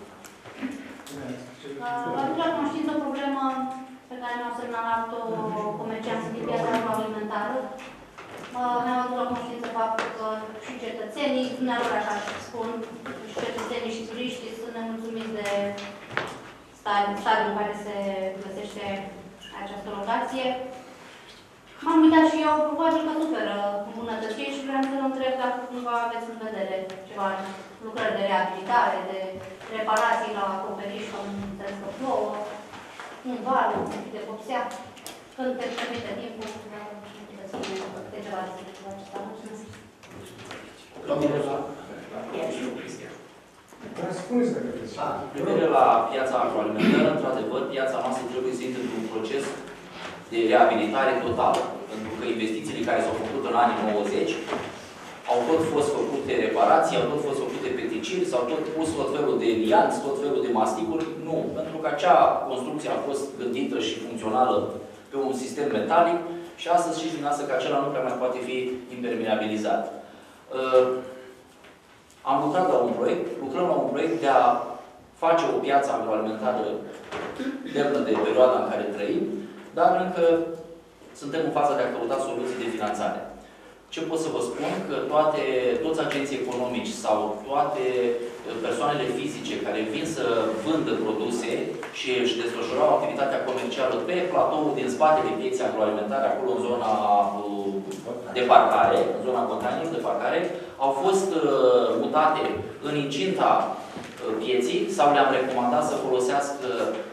Vă aduc la cunoștință o problemă pe care mi-au semnalat-o comercianții din piața agroalimentară. Mi-au adus la cunoștință faptul că și cetățenii, dumneavoastră așa spun, și cetățenii și turiștii sunt nemulțumiți de stadiul în care se găsește această locație. M-am uitat și eu, probabil că suferă îmbunătățiri și vreau să vă întreb dacă cumva aveți în vedere ceva lucrări de reabilitare, de reparații la acoperiș, că înțeles că plouă, un val, un pic de vopsea. Când te permite timpul, puteți spune câteva despre acesta. Mulțumesc. Cu privire la piața agroalimentară, într-adevăr, piața noastră trebuie să intre într-un proces de reabilitare totală. Pentru că investițiile care s-au făcut în anii 90 au tot fost făcute reparații, au tot fost făcute peticiri, s-au tot pus tot felul de lianți, tot felul de masticuri. Nu, pentru că acea construcție a fost gândită și funcțională pe un sistem metalic și astăzi știți dumneavoastră că acela nu prea mai poate fi impermeabilizat. Am lucrat la un proiect, lucrăm la un proiect de a face o piață agroalimentară demnă de perioada în care trăim, dar încă suntem în faza de a căuta soluții de finanțare. Ce pot să vă spun? Că toți agenții economici sau toate persoanele fizice care vin să vândă produse și își desfășurau activitatea comercială pe platoul din spatele pieței agroalimentare, acolo în zona de parcare, în zona containerului de parcare, au fost mutate în incinta pieții sau le-am recomandat să folosească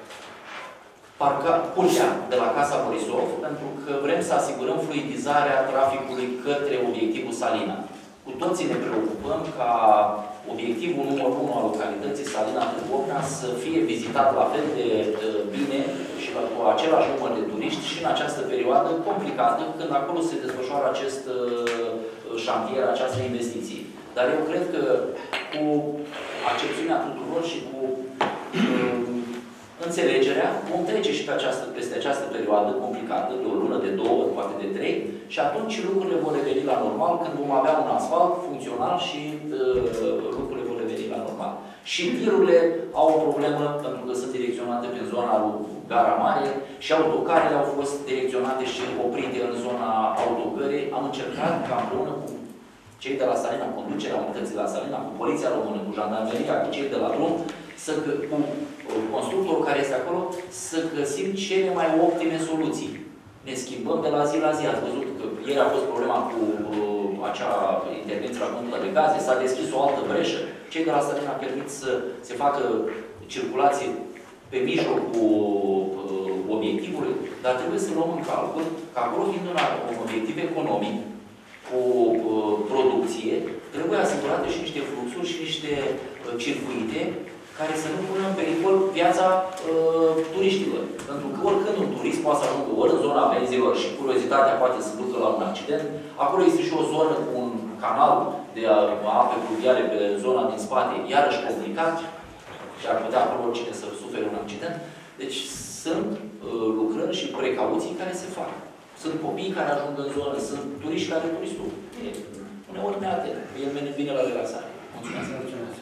curtea de la Casa Borisov, pentru că vrem să asigurăm fluidizarea traficului către obiectivul Salina. Cu toții ne preocupăm ca obiectivul numărul 1 al localității Salina Târgovna să fie vizitat la fel de bine și cu același număr de turiști și în această perioadă complicată, când acolo se desfășoară acest șantier, această investiție. Dar eu cred că cu accepțiunea tuturor și cu înțelegerea, vom trece și peste această perioadă complicată, de o lună, de 2, poate de 3, și atunci lucrurile vor reveni la normal, când vom avea un asfalt funcțional și lucrurile vor reveni la normal. Și tirurile au o problemă, pentru că sunt direcționate pe zona lui Gara Mare și autocarele au fost direcționate și oprite în zona autogării. Am încercat ca împreună cu cei de la Salina, conducerea unității la Salina, cu Poliția Română, cu Jandarmeria, cu cei de la drum, cu constructorul care este acolo, să găsim cele mai optime soluții. Ne schimbăm de la zi la zi. Ați văzut că ieri a fost problema cu acea intervenție la contul de gaze, s-a deschis o altă breșă. Cei de la Salina permit să se facă circulație pe mijlocul obiectivului, dar trebuie să luăm în calcul că acolo, fiind un obiectiv economic, cu producție, trebuie asigurate și niște fluxuri și niște circuite care să nu pună în pericol viața turiștilor. Pentru că oricând un turist poate să ajungă ori în zona benzilor și curiozitatea poate să ducă la un accident. Acolo este și o zonă cu un canal de ape pluviale pe zona din spate, iarăși complicat, și ar putea acolo oricine să sufere un accident. Deci sunt lucrări și precauții care se fac. Sunt copii care ajung în zonă, sunt turiști care turistul. Uneori neatent. El vine la relaxare. Mulțumesc.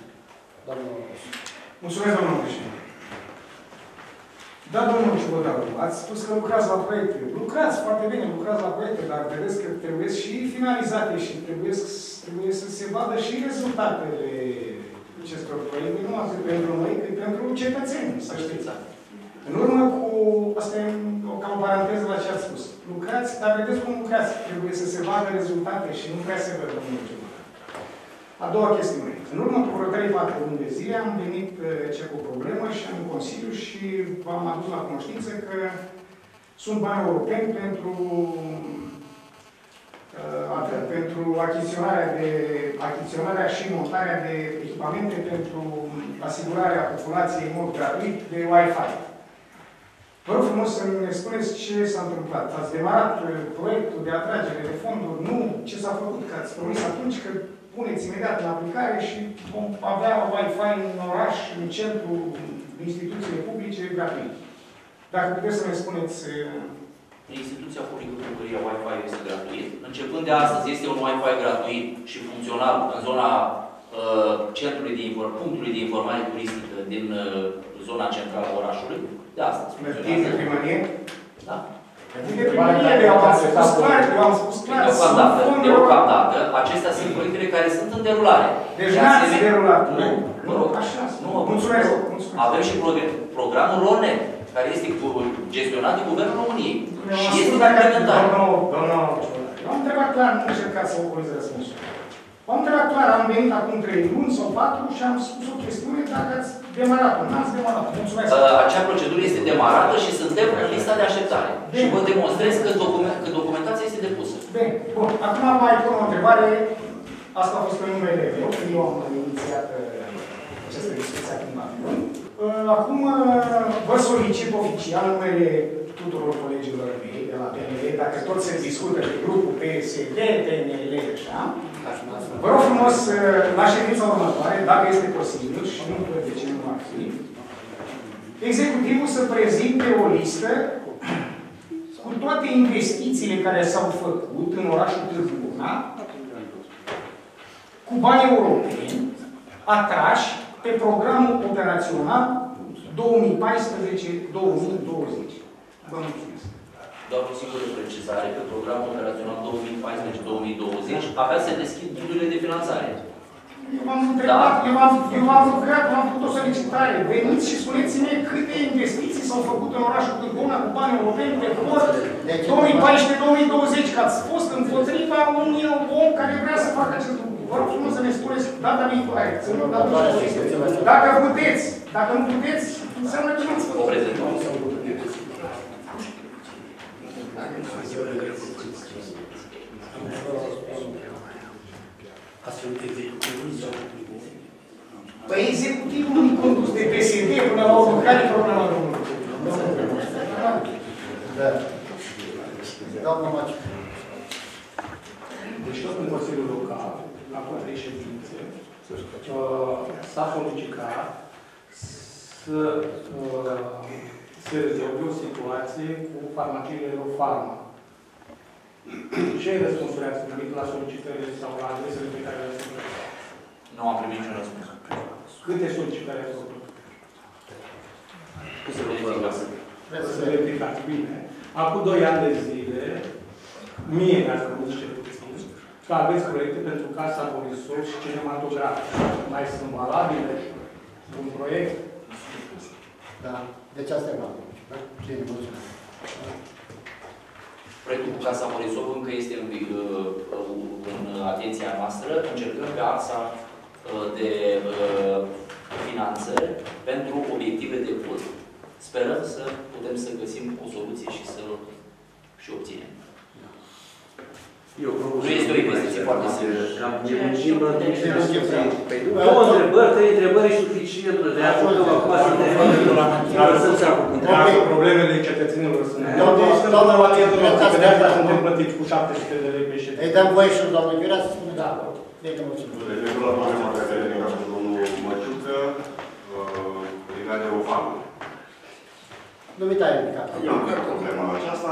Mulțumesc, domnul președinte. Da, domnul Ciubodaru, ați spus că lucrați la proiecte. Lucrați foarte bine, lucrați la proiecte, dar vedeți că trebuie și finalizate și trebuie să se vadă și rezultatele acestor proiecte, nu atât pentru noi, cât pentru cetățeni, să știți. În urmă cu, asta e ca o paranteză la ce ați spus, lucrați lucrați, dar vedeți cum lucrați. Trebuie să se vadă rezultate și nu prea se văd în ultima. A doua chestiune. În urmă cu vreo 3-4 luni de zile am venit cu o problemă și în Consiliu și v-am adus la cunoștință că sunt bani europeni pentru achiziționarea și montarea de echipamente pentru asigurarea populației în mod gratuit de Wi-Fi. Vă rog frumos să ne spuneți ce s-a întâmplat. Ați demarat proiectul de atragere de fonduri? Nu? Ce s-a făcut? Că ați promis atunci că puneți imediat în aplicare și vom avea Wi-Fi în oraș, în centru, instituțiile publice, gratuit. Dacă puteți să ne spuneți... Instituția publică Primăria Wi-Fi este gratuit. Începând de astăzi este un Wi-Fi gratuit și funcțional în zona punctului de informare turistică din zona centrală a orașului. De astăzi. De primărie? Da. Deocamdată, acestea sunt proiectele care sunt în derulare. Deci n-ați derulat. Mă rog. Mulțumesc. Avem și programul RONET, care este gestionat de Guvernul României. Și este implementat. Eu am întrebat clar, nu încercați să ocolți răspunsul. Am întrebat clar, am venit acum 3 luni sau 4 și am spus o chestiune dacă ați demarat-o. N-ați demarat-o. Mulțumesc. Acea procedură este demarată și suntem în lista de așteptare. Și vă demonstrez că documentația este depusă. Bine. Bun. Acum mai pun o întrebare. Asta a fost pe numele meu, că eu am inițiat această discuție acum. Acum vă solicit oficial numele tuturor colegilor mei de la PNL, dacă tot se discută de grupul PSD, PNL, așa, vă rog frumos, la ședința următoare, dacă este posibil, și nu văd de ce nu ar fi, executivul să prezinte o listă cu toate investițiile care s-au făcut în orașul Târgu Mureș, cu bani europeni, atrași pe programul operațional 2014-2020. Vă mulțumesc. Doar o singură precizare, că programul operațional 2014-2020 avea să deschid ghidul de finanțare. Eu v-am întrebat, eu v-am lucrat, v-am făcut o solicitare. Veniți și spuneți-mi câte investiții s-au făcut în orașul Târgu Mureș cu bani europeni pe port 2014-2020, că ați fost împotriva unui om care vrea să facă acest lucru. Vă rog frumos să ne spuneți data viitoare. Dacă puteți, dacă nu puteți, înseamnă că nu-ți o prezentăm. Păi executivul nu-i condus de PSD până la urmă. Care e problema domnului? Da. Doamna Maciu. Deci tot în Consiliul Local, la 3 ședințe, s-a solicitat să se rezolve o situație cu farmaciile Rofarma. Ce răspunsuri ați primit la solicitările sau la adresele pe care le-ați primit? Nu am primit niciun răspuns. Câte solicitări ați făcut? Să le ridicați. Bine. Acum 2 ani de zile, mie mi-ați spus ce puțin, că aveți proiecte pentru Casa Borisov și cinematograf. Mai sunt valabile? Un proiect? Da. Deci asta e valul. Bine, mulțumesc. Proiectul cu Casa Borisov încă este în atenția noastră. Încercăm pe axa de finanțări pentru obiective de curs. Sperăm să putem să găsim o soluție și să și obținem. Nu este o investiție foarte serios. Două întrebări, 3 întrebări e suficient. Le apucăm acum să ne lăsăm să apucăm. Dacă problemele cetățenilor sunt suntem plătiți cu 700 de lei pe ședință. Îi dăm voie și domnul Virea să spună da. Bine, mulțumesc. Legătură la problema pe care le-am cu domnul Măciucă, legat de Rofarma. Dumitare ridicat. Eu am problema aceasta.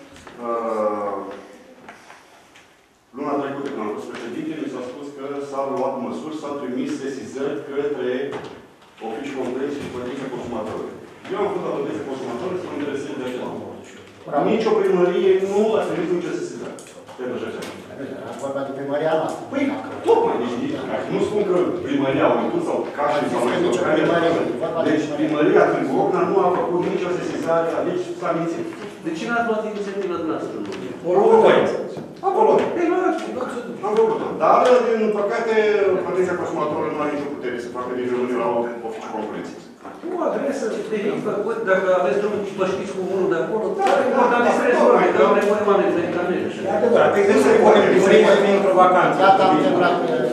Luna trecută, când am fost președinte, mi s-a spus că s-au luat măsuri, s-au trimis sesizări către oficiul complex și protecția consumatorului. Eu am făcut la protecția consumatorului să mă interesez de acela. Nici o primărie nu a trimis nicio sesizare. Pentru așa. Vorba de primăria noastră. Păi, tocmai, deci nu spun că primăria au uitat sau cașii sau mai știu. Deci primăria Târgu Ocna nu a făcut nicio sesizare, deci s-a mințit. De ce n-ați luat inițiativa dumneavoastră? Acolo. Am făcut-o. Dar, din păcate, Protecția Consumatorului nu are nicio putere să facă din România la un oficiu concurenței. O adresă de făcut, dacă aveți drum, vă știți cu unul de acolo, dar important este rezolve, că au nevoie oameni de medicamente. Da, te gândești să poate într-o vacanță. Gata, am terminat.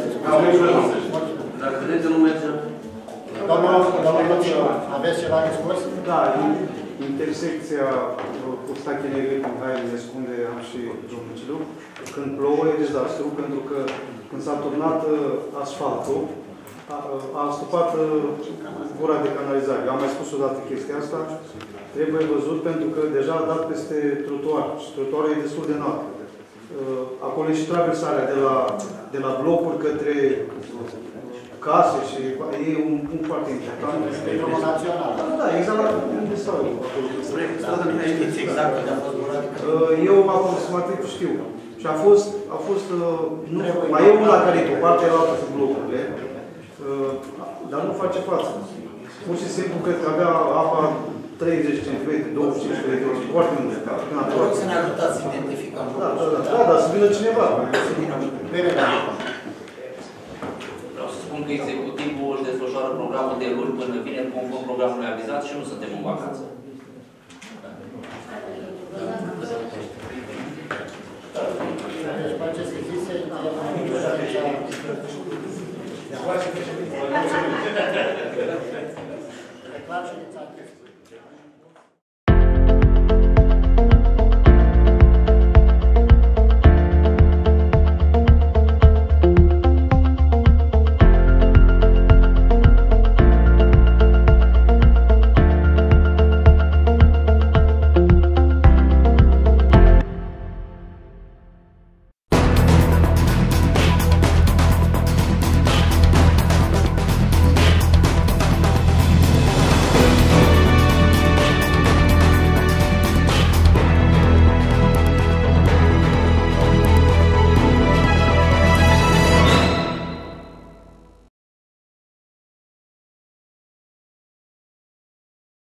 Dacă vedeți că nu merge... Domnul Luciu, aveți ceva de spus? Da, intersecția cu Stachinerii cu Haia Escunde am și domnul Cilu. Când plouă e dezastru, pentru că când s-a turnat asfaltul, a stupat gura de canalizare. Eu am mai spus odată chestia asta. Trebuie văzut pentru că deja a dat peste trotuar și trotuarul e destul de înalt. Acolo e și traversarea de la blocuri către case și e un punct foarte important. Este drumul național. Da, exact la unde stau eu. Eu aproximativ știu. Și a fost mai e una care e pe partea altă cu blocurile, dar nu face față. Pur și simplu cred că avea apa 30 cm, 25 cm, foarte mult. Vreau să ne ajutați să identificăm. Da, să vină cineva. Vreau să spun că executivul își desfășoară programul de luni până vineri conform programului avizat și nu suntem în vacanță. Reclam ședința.